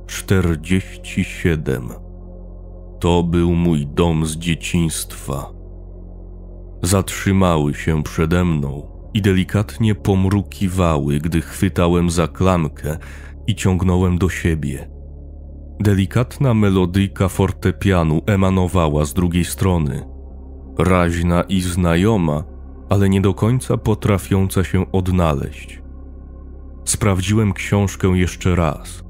[SPEAKER 1] 47. To był mój dom z dzieciństwa. Zatrzymały się przede mną i delikatnie pomrukiwały, gdy chwytałem za klamkę i ciągnąłem do siebie. Delikatna melodyjka fortepianu emanowała z drugiej strony. Raźna i znajoma, ale nie do końca potrafiąca się odnaleźć. Sprawdziłem książkę jeszcze raz.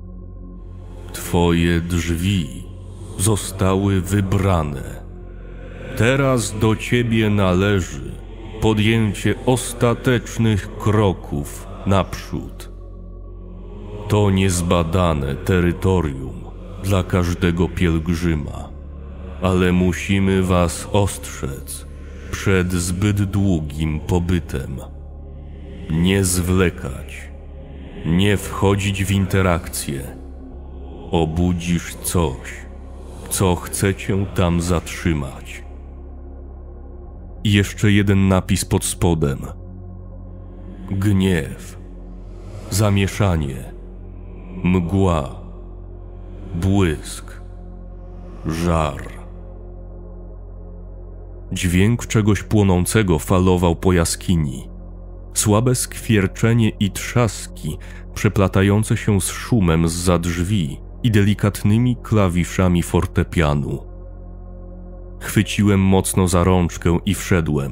[SPEAKER 1] Twoje drzwi zostały wybrane. Teraz do ciebie należy podjęcie ostatecznych kroków naprzód. To niezbadane terytorium dla każdego pielgrzyma, ale musimy was ostrzec przed zbyt długim pobytem. Nie zwlekać, nie wchodzić w interakcję. Obudzisz coś, co chce cię tam zatrzymać. I jeszcze jeden napis pod spodem. Gniew, zamieszanie, mgła, błysk, żar. Dźwięk czegoś płonącego falował po jaskini. Słabe skwierczenie i trzaski przeplatające się z szumem zza drzwi i delikatnymi klawiszami fortepianu. Chwyciłem mocno za rączkę i wszedłem.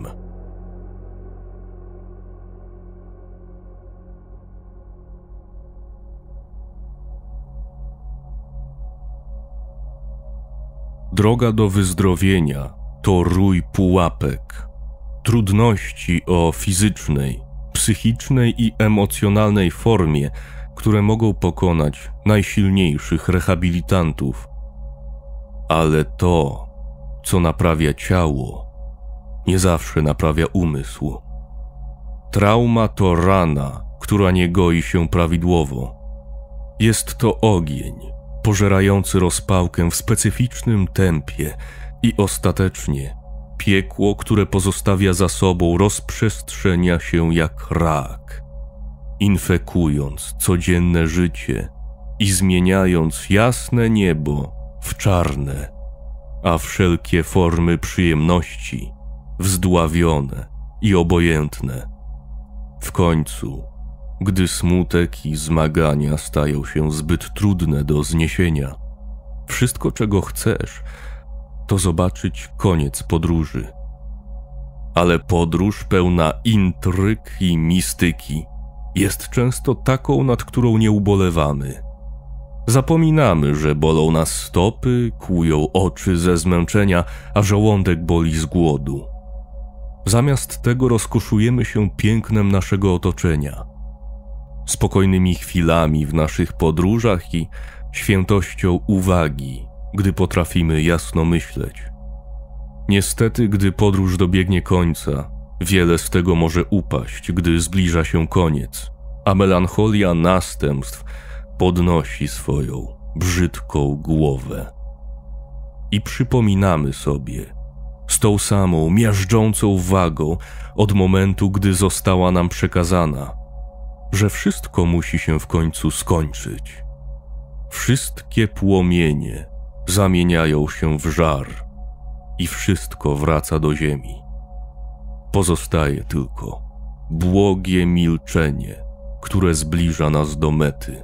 [SPEAKER 1] Droga do wyzdrowienia to rój pułapek, trudności o fizycznej, psychicznej i emocjonalnej formie, które mogą pokonać najsilniejszych rehabilitantów. Ale to, co naprawia ciało, nie zawsze naprawia umysł. Trauma to rana, która nie goi się prawidłowo. Jest to ogień, pożerający rozpałkę w specyficznym tempie i ostatecznie piekło, które pozostawia za sobą, rozprzestrzenia się jak rak, infekując codzienne życie i zmieniając jasne niebo w czarne, a wszelkie formy przyjemności w zdławione i obojętne. W końcu, gdy smutek i zmagania stają się zbyt trudne do zniesienia, wszystko, czego chcesz, to zobaczyć koniec podróży. Ale podróż pełna intryg i mistyki jest często taką, nad którą nie ubolewamy. Zapominamy, że bolą nas stopy, kłują oczy ze zmęczenia, a żołądek boli z głodu. Zamiast tego rozkoszujemy się pięknem naszego otoczenia, spokojnymi chwilami w naszych podróżach i świętością uwagi, gdy potrafimy jasno myśleć. Niestety, gdy podróż dobiegnie końca, wiele z tego może upaść, gdy zbliża się koniec, a melancholia następstw podnosi swoją brzydką głowę. I przypominamy sobie, z tą samą miażdżącą wagą od momentu, gdy została nam przekazana, że wszystko musi się w końcu skończyć. Wszystkie płomienie zamieniają się w żar i wszystko wraca do ziemi. Pozostaje tylko błogie milczenie, które zbliża nas do mety.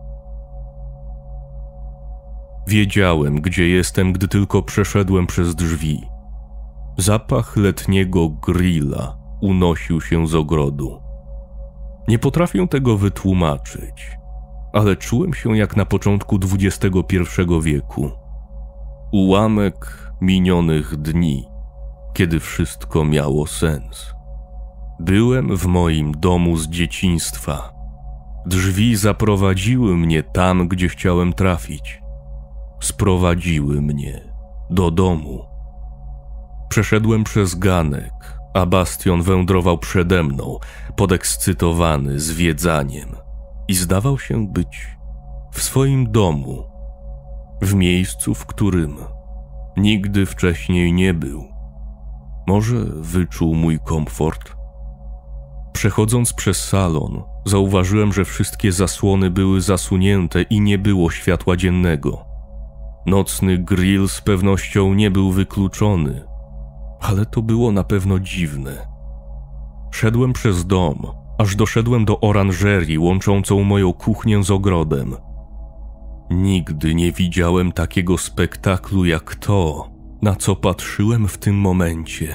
[SPEAKER 1] Wiedziałem, gdzie jestem, gdy tylko przeszedłem przez drzwi. Zapach letniego grilla unosił się z ogrodu. Nie potrafię tego wytłumaczyć, ale czułem się jak na początku XXI wieku. Ułamek minionych dni, kiedy wszystko miało sens. Byłem w moim domu z dzieciństwa. Drzwi zaprowadziły mnie tam, gdzie chciałem trafić. Sprowadziły mnie do domu. Przeszedłem przez ganek, a bastion wędrował przede mną, podekscytowany zwiedzaniem i zdawał się być w swoim domu, w miejscu, w którym nigdy wcześniej nie był. Może wyczuł mój komfort? Przechodząc przez salon, zauważyłem, że wszystkie zasłony były zasunięte i nie było światła dziennego. Nocny grill z pewnością nie był wykluczony, ale to było na pewno dziwne. Szedłem przez dom, aż doszedłem do oranżerii łączącą moją kuchnię z ogrodem. Nigdy nie widziałem takiego spektaklu jak to, na co patrzyłem w tym momencie.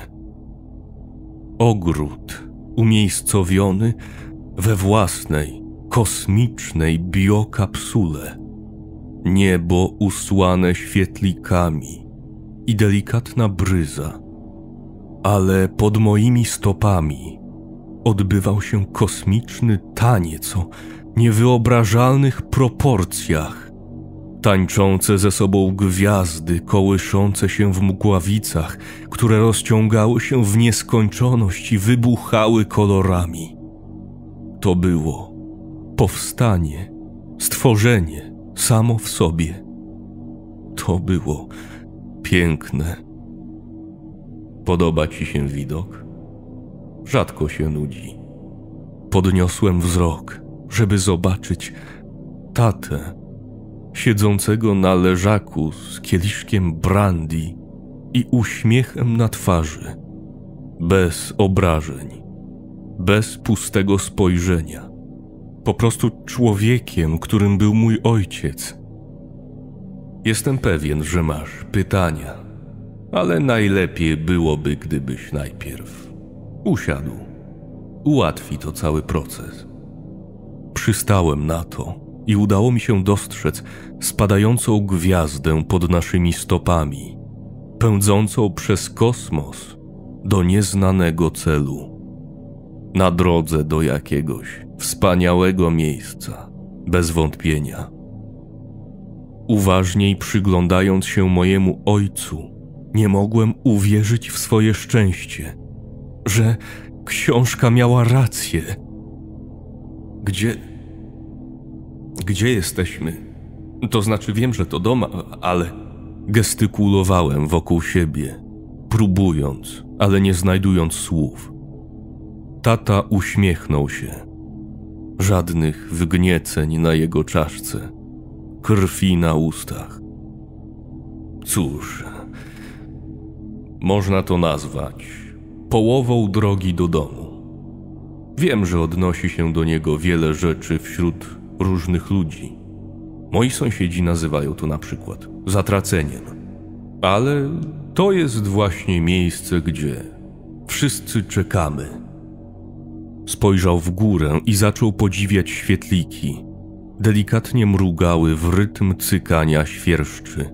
[SPEAKER 1] Ogród umiejscowiony we własnej, kosmicznej biokapsule. Niebo usłane świetlikami i delikatna bryza, ale pod moimi stopami odbywał się kosmiczny taniec o niewyobrażalnych proporcjach. Tańczące ze sobą gwiazdy, kołyszące się w mgławicach, które rozciągały się w nieskończoność i wybuchały kolorami. To było powstanie, stworzenie samo w sobie. To było piękne. Podoba ci się widok? Rzadko się nudzi. Podniosłem wzrok, żeby zobaczyć tatę, siedzącego na leżaku z kieliszkiem brandy i uśmiechem na twarzy, bez obrażeń, bez pustego spojrzenia, po prostu człowiekiem, którym był mój ojciec. Jestem pewien, że masz pytania, ale najlepiej byłoby, gdybyś najpierw usiadł. Ułatwi to cały proces. Przystałem na to i udało mi się dostrzec spadającą gwiazdę pod naszymi stopami, pędzącą przez kosmos do nieznanego celu. Na drodze do jakiegoś wspaniałego miejsca, bez wątpienia. Uważniej przyglądając się mojemu ojcu, nie mogłem uwierzyć w swoje szczęście, że książka miała rację. Gdzie jesteśmy? To znaczy wiem, że to dom, ale... Gestykulowałem wokół siebie, próbując, ale nie znajdując słów. Tata uśmiechnął się. Żadnych wygnieceń na jego czaszce, krwi na ustach. Cóż, można to nazwać połową drogi do domu. Wiem, że odnosi się do niego wiele rzeczy wśród różnych ludzi. Moi sąsiedzi nazywają to na przykład zatraceniem. Ale to jest właśnie miejsce, gdzie wszyscy czekamy. Spojrzał w górę i zaczął podziwiać świetliki. Delikatnie mrugały w rytm cykania świerszczy.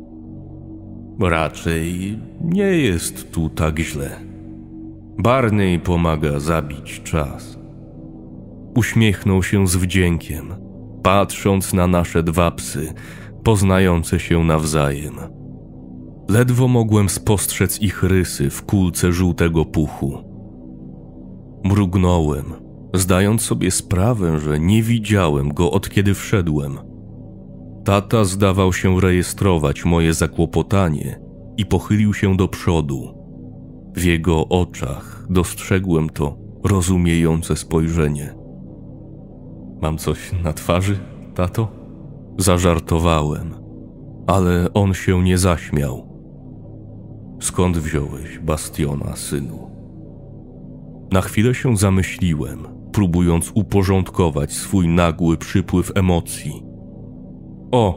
[SPEAKER 1] Raczej nie jest tu tak źle. Barney pomaga zabić czas. Uśmiechnął się z wdziękiem, patrząc na nasze dwa psy, poznające się nawzajem. Ledwo mogłem spostrzec ich rysy w kulce żółtego puchu. Mrugnąłem, zdając sobie sprawę, że nie widziałem go, od kiedy wszedłem. Tata zdawał się rejestrować moje zakłopotanie i pochylił się do przodu. W jego oczach dostrzegłem to rozumiejące spojrzenie. Mam coś na twarzy, tato? Zażartowałem, ale on się nie zaśmiał. Skąd wziąłeś bastiona, synu? Na chwilę się zamyśliłem, próbując uporządkować swój nagły przypływ emocji. O,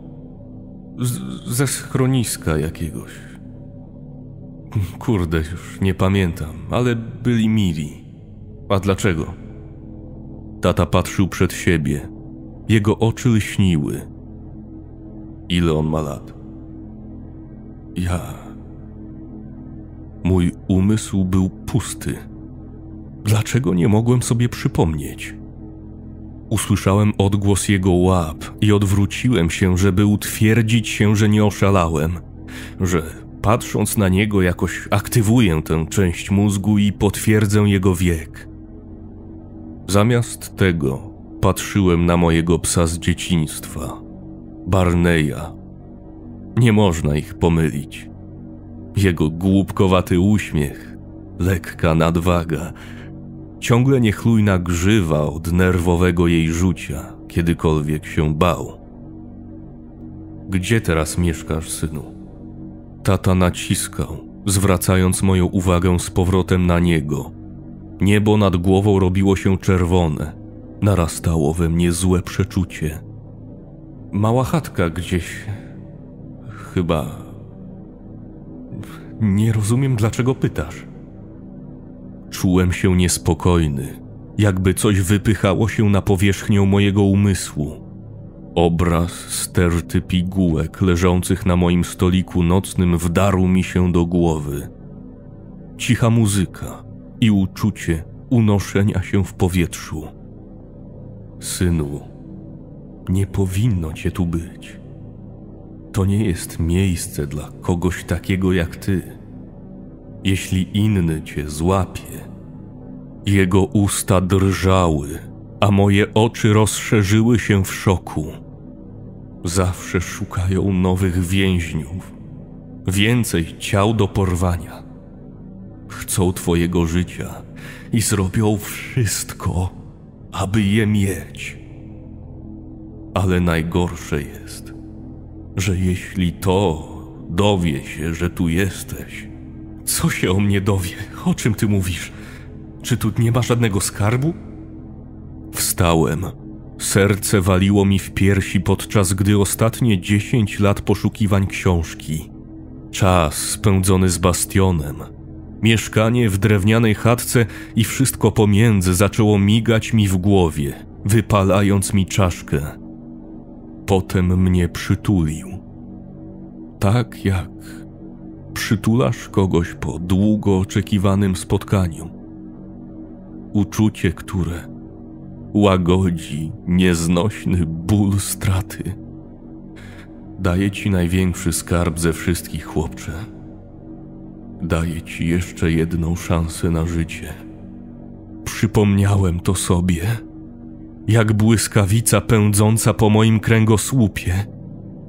[SPEAKER 1] ze schroniska jakiegoś. Kurde, już nie pamiętam, ale byli mili. A dlaczego? Tata patrzył przed siebie. Jego oczy lśniły. Ile on ma lat? Mój umysł był pusty. Dlaczego nie mogłem sobie przypomnieć? Usłyszałem odgłos jego łap i odwróciłem się, żeby utwierdzić się, że nie oszalałem, że patrząc na niego jakoś aktywuję tę część mózgu i potwierdzę jego wiek. Zamiast tego patrzyłem na mojego psa z dzieciństwa, Barneya. Nie można ich pomylić. Jego głupkowaty uśmiech, lekka nadwaga, ciągle niechlujna grzywa od nerwowego jej rzucia, kiedykolwiek się bał. Gdzie teraz mieszkasz, synu? Tata naciskał, zwracając moją uwagę z powrotem na niego. Niebo nad głową robiło się czerwone. Narastało we mnie złe przeczucie. Mała chatka gdzieś. Chyba. Nie rozumiem, dlaczego pytasz. Czułem się niespokojny, jakby coś wypychało się na powierzchnię mojego umysłu. Obraz sterty pigułek leżących na moim stoliku nocnym wdarł mi się do głowy. Cicha muzyka i uczucie unoszenia się w powietrzu. Synu, nie powinno cię tu być. To nie jest miejsce dla kogoś takiego jak ty. Jeśli inny cię złapie, jego usta drżały, a moje oczy rozszerzyły się w szoku. Zawsze szukają nowych więźniów, więcej ciał do porwania. Chcą twojego życia i zrobią wszystko, aby je mieć. Ale najgorsze jest, że jeśli to dowie się, że tu jesteś, co się o mnie dowie? O czym ty mówisz? Czy tu nie ma żadnego skarbu? Wstałem. Serce waliło mi w piersi, podczas gdy ostatnie 10 lat poszukiwań książki, czas spędzony z Bastionem, mieszkanie w drewnianej chatce i wszystko pomiędzy zaczęło migać mi w głowie, wypalając mi czaszkę. Potem mnie przytulił. Tak jak przytulasz kogoś po długo oczekiwanym spotkaniu. Uczucie, które łagodzi nieznośny ból straty. Daję ci największy skarb ze wszystkich, chłopcze. Daję ci jeszcze jedną szansę na życie. Przypomniałem to sobie, jak błyskawica pędząca po moim kręgosłupie.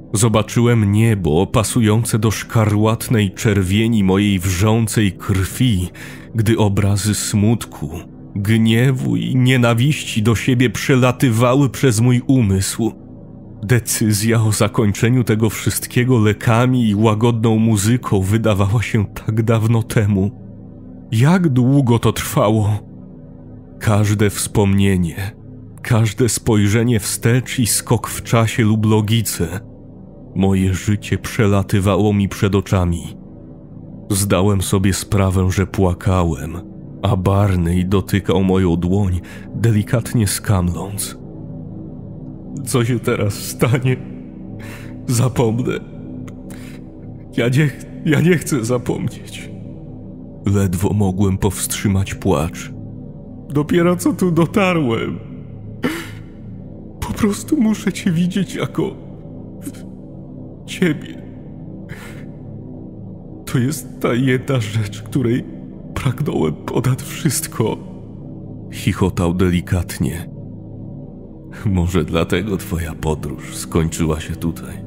[SPEAKER 1] Zobaczyłem niebo opasujące do szkarłatnej czerwieni mojej wrzącej krwi, gdy obrazy smutku, gniewu i nienawiści do siebie przelatywały przez mój umysł. Decyzja o zakończeniu tego wszystkiego lekami i łagodną muzyką wydawała się tak dawno temu. Jak długo to trwało? Każde wspomnienie, każde spojrzenie wstecz i skok w czasie lub logice. Moje życie przelatywało mi przed oczami. Zdałem sobie sprawę, że płakałem, a Barney dotykał moją dłoń, delikatnie skamląc. Co się teraz stanie? Zapomnę. Ja nie chcę zapomnieć. Ledwo mogłem powstrzymać płacz. Dopiero co tu dotarłem. Po prostu muszę cię widzieć jako ciebie. To jest ta jedna rzecz, której pragnąłem ponad wszystko. Chichotał delikatnie. Może dlatego twoja podróż skończyła się tutaj.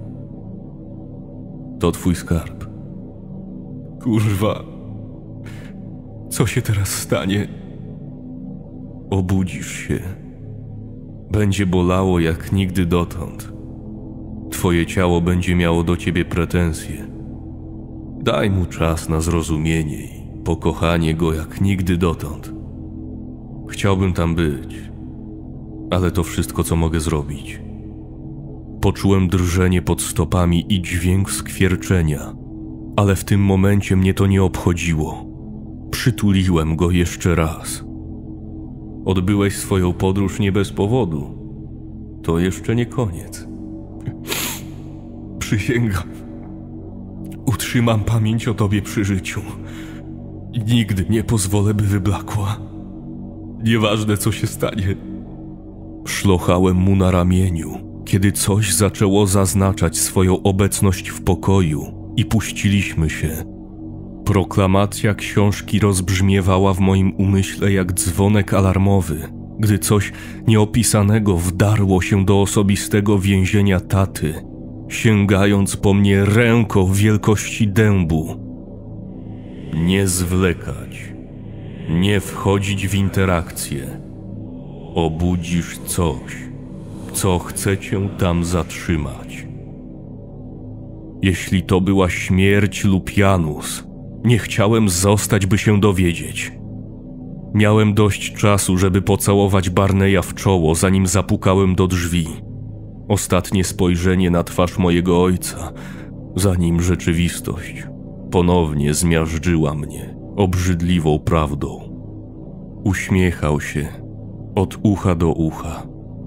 [SPEAKER 1] To twój skarb. Kurwa. Co się teraz stanie? Obudzisz się. Będzie bolało jak nigdy dotąd. Twoje ciało będzie miało do ciebie pretensje. Daj mu czas na zrozumienie i pokochanie go jak nigdy dotąd. Chciałbym tam być, ale to wszystko, co mogę zrobić. Poczułem drżenie pod stopami i dźwięk skwierczenia, ale w tym momencie mnie to nie obchodziło. Przytuliłem go jeszcze raz. Odbyłeś swoją podróż nie bez powodu. To jeszcze nie koniec. Przysięgam. Utrzymam pamięć o tobie przy życiu. I nigdy nie pozwolę, by wyblakła. Nieważne, co się stanie. Szlochałem mu na ramieniu, kiedy coś zaczęło zaznaczać swoją obecność w pokoju i puściliśmy się. Proklamacja książki rozbrzmiewała w moim umyśle jak dzwonek alarmowy, gdy coś nieopisanego wdarło się do osobistego więzienia taty, sięgając po mnie ręką wielkości dębu. Nie zwlekać, nie wchodzić w interakcję. Obudzisz coś, co chce cię tam zatrzymać. Jeśli to była śmierć lub Janus, nie chciałem zostać, by się dowiedzieć. Miałem dość czasu, żeby pocałować Barneya w czoło, zanim zapukałem do drzwi. Ostatnie spojrzenie na twarz mojego ojca, zanim rzeczywistość ponownie zmiażdżyła mnie obrzydliwą prawdą. Uśmiechał się od ucha do ucha.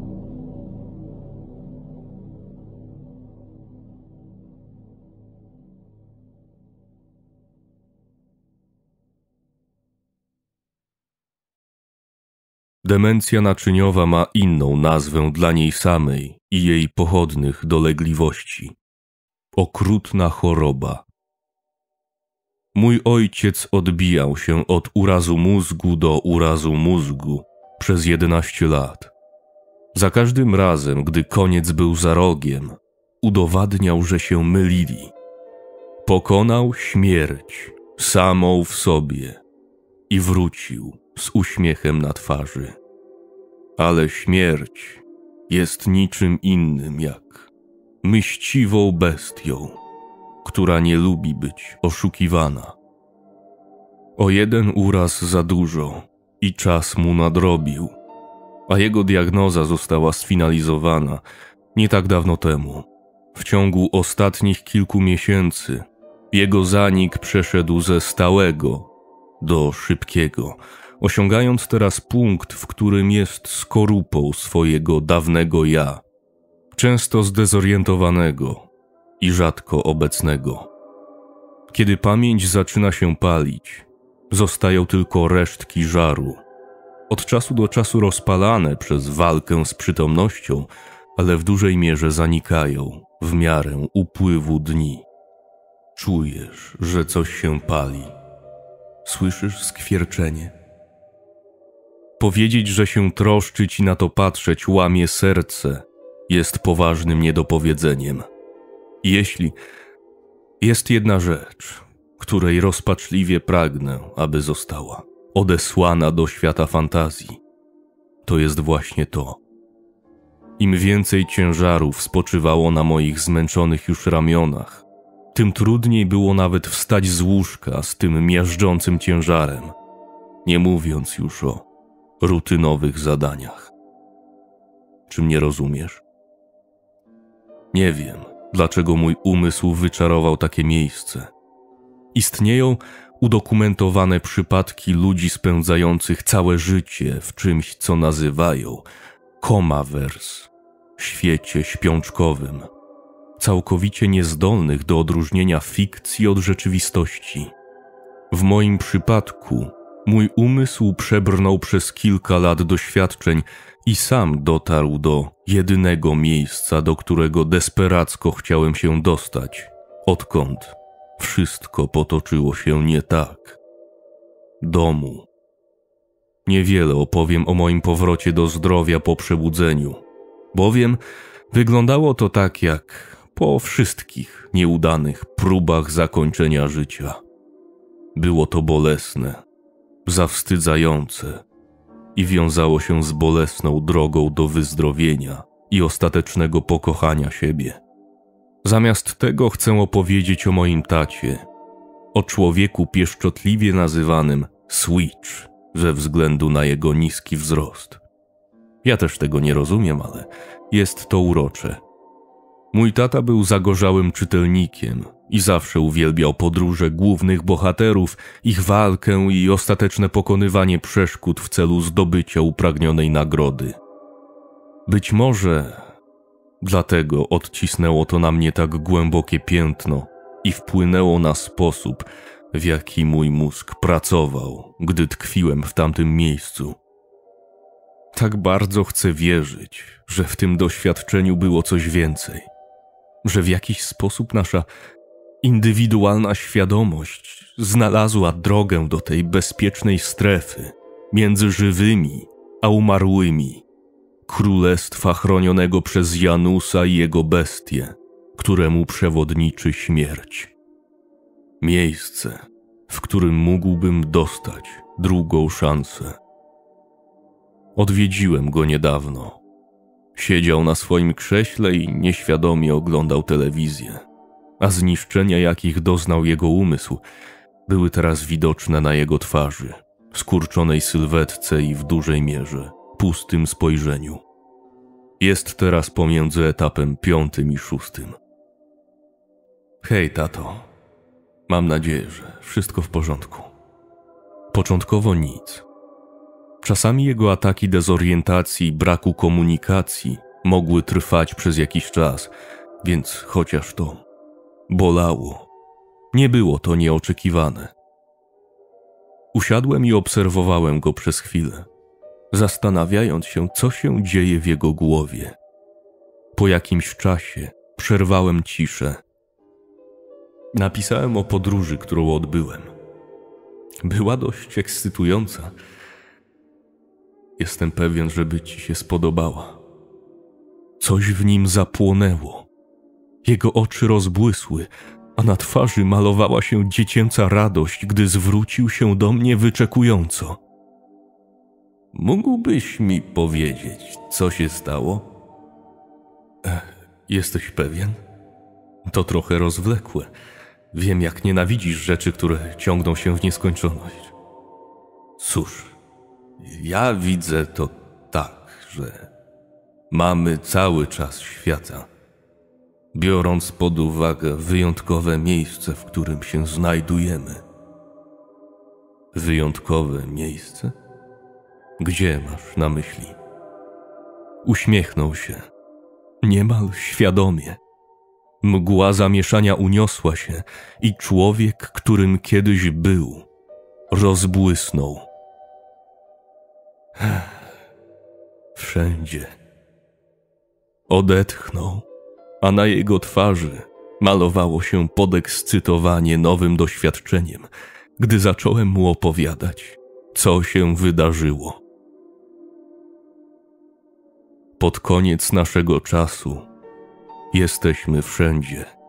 [SPEAKER 1] Demencja naczyniowa ma inną nazwę dla niej samej i jej pochodnych dolegliwości. Okrutna choroba. Mój ojciec odbijał się od urazu mózgu do urazu mózgu przez 11 lat. Za każdym razem, gdy koniec był za rogiem, udowadniał, że się mylili. Pokonał śmierć samą w sobie i wrócił z uśmiechem na twarzy. Ale śmierć jest niczym innym jak mściwą bestią, która nie lubi być oszukiwana. O jeden uraz za dużo i czas mu nadrobił, a jego diagnoza została sfinalizowana nie tak dawno temu. W ciągu ostatnich kilku miesięcy jego zanik przeszedł ze stałego do szybkiego, osiągając teraz punkt, w którym jest skorupą swojego dawnego ja, często zdezorientowanego i rzadko obecnego. Kiedy pamięć zaczyna się palić, zostają tylko resztki żaru, od czasu do czasu rozpalane przez walkę z przytomnością, ale w dużej mierze zanikają w miarę upływu dni. Czujesz, że coś się pali. Słyszysz skwierczenie? Powiedzieć, że się troszczyć i na to patrzeć łamie serce, jest poważnym niedopowiedzeniem. Jeśli jest jedna rzecz, której rozpaczliwie pragnę, aby została odesłana do świata fantazji, to jest właśnie to. Im więcej ciężarów spoczywało na moich zmęczonych już ramionach, tym trudniej było nawet wstać z łóżka z tym miażdżącym ciężarem, nie mówiąc już o rutynowych zadaniach. Czy mnie rozumiesz? Nie wiem, dlaczego mój umysł wyczarował takie miejsce. Istnieją udokumentowane przypadki ludzi spędzających całe życie w czymś, co nazywają Comavers, świecie śpiączkowym, całkowicie niezdolnych do odróżnienia fikcji od rzeczywistości. W moim przypadku mój umysł przebrnął przez kilka lat doświadczeń i sam dotarł do jedynego miejsca, do którego desperacko chciałem się dostać, odkąd wszystko potoczyło się nie tak. Domu. Niewiele opowiem o moim powrocie do zdrowia po przebudzeniu, bowiem wyglądało to tak jak po wszystkich nieudanych próbach zakończenia życia. Było to bolesne, zawstydzające i wiązało się z bolesną drogą do wyzdrowienia i ostatecznego pokochania siebie. Zamiast tego chcę opowiedzieć o moim tacie, o człowieku pieszczotliwie nazywanym Switch ze względu na jego niski wzrost. Ja też tego nie rozumiem, ale jest to urocze. Mój tata był zagorzałym czytelnikiem i zawsze uwielbiał podróże głównych bohaterów, ich walkę i ostateczne pokonywanie przeszkód w celu zdobycia upragnionej nagrody. Być może dlatego odcisnęło to na mnie tak głębokie piętno i wpłynęło na sposób, w jaki mój mózg pracował, gdy tkwiłem w tamtym miejscu. Tak bardzo chcę wierzyć, że w tym doświadczeniu było coś więcej, że w jakiś sposób nasza indywidualna świadomość znalazła drogę do tej bezpiecznej strefy między żywymi a umarłymi, królestwa chronionego przez Janusa i jego bestie, któremu przewodniczy śmierć. Miejsce, w którym mógłbym dostać drugą szansę. Odwiedziłem go niedawno. Siedział na swoim krześle i nieświadomie oglądał telewizję, a zniszczenia, jakich doznał jego umysł, były teraz widoczne na jego twarzy, skurczonej sylwetce i w dużej mierze pustym spojrzeniu. Jest teraz pomiędzy etapem 5. i 6. Hej, tato. Mam nadzieję, że wszystko w porządku. Początkowo nic. Czasami jego ataki dezorientacji i braku komunikacji mogły trwać przez jakiś czas, więc chociaż to bolało, nie było to nieoczekiwane. Usiadłem i obserwowałem go przez chwilę, zastanawiając się, co się dzieje w jego głowie. Po jakimś czasie przerwałem ciszę. Napisałem o podróży, którą odbyłem. Była dość ekscytująca. Jestem pewien, żeby ci się spodobała. Coś w nim zapłonęło. Jego oczy rozbłysły, a na twarzy malowała się dziecięca radość, gdy zwrócił się do mnie wyczekująco. Mógłbyś mi powiedzieć, co się stało? Jesteś pewien? To trochę rozwlekłe. Wiem, jak nienawidzisz rzeczy, które ciągną się w nieskończoność. Cóż, ja widzę to tak, że mamy cały czas świata. Biorąc pod uwagę wyjątkowe miejsce, w którym się znajdujemy. Wyjątkowe miejsce? Gdzie masz na myśli? Uśmiechnął się, niemal świadomie. Mgła zamieszania uniosła się i człowiek, którym kiedyś był, rozbłysnął. Wszędzie. Odetchnął, a na jego twarzy malowało się podekscytowanie nowym doświadczeniem, gdy zacząłem mu opowiadać, co się wydarzyło. Pod koniec naszego czasu jesteśmy wszędzie.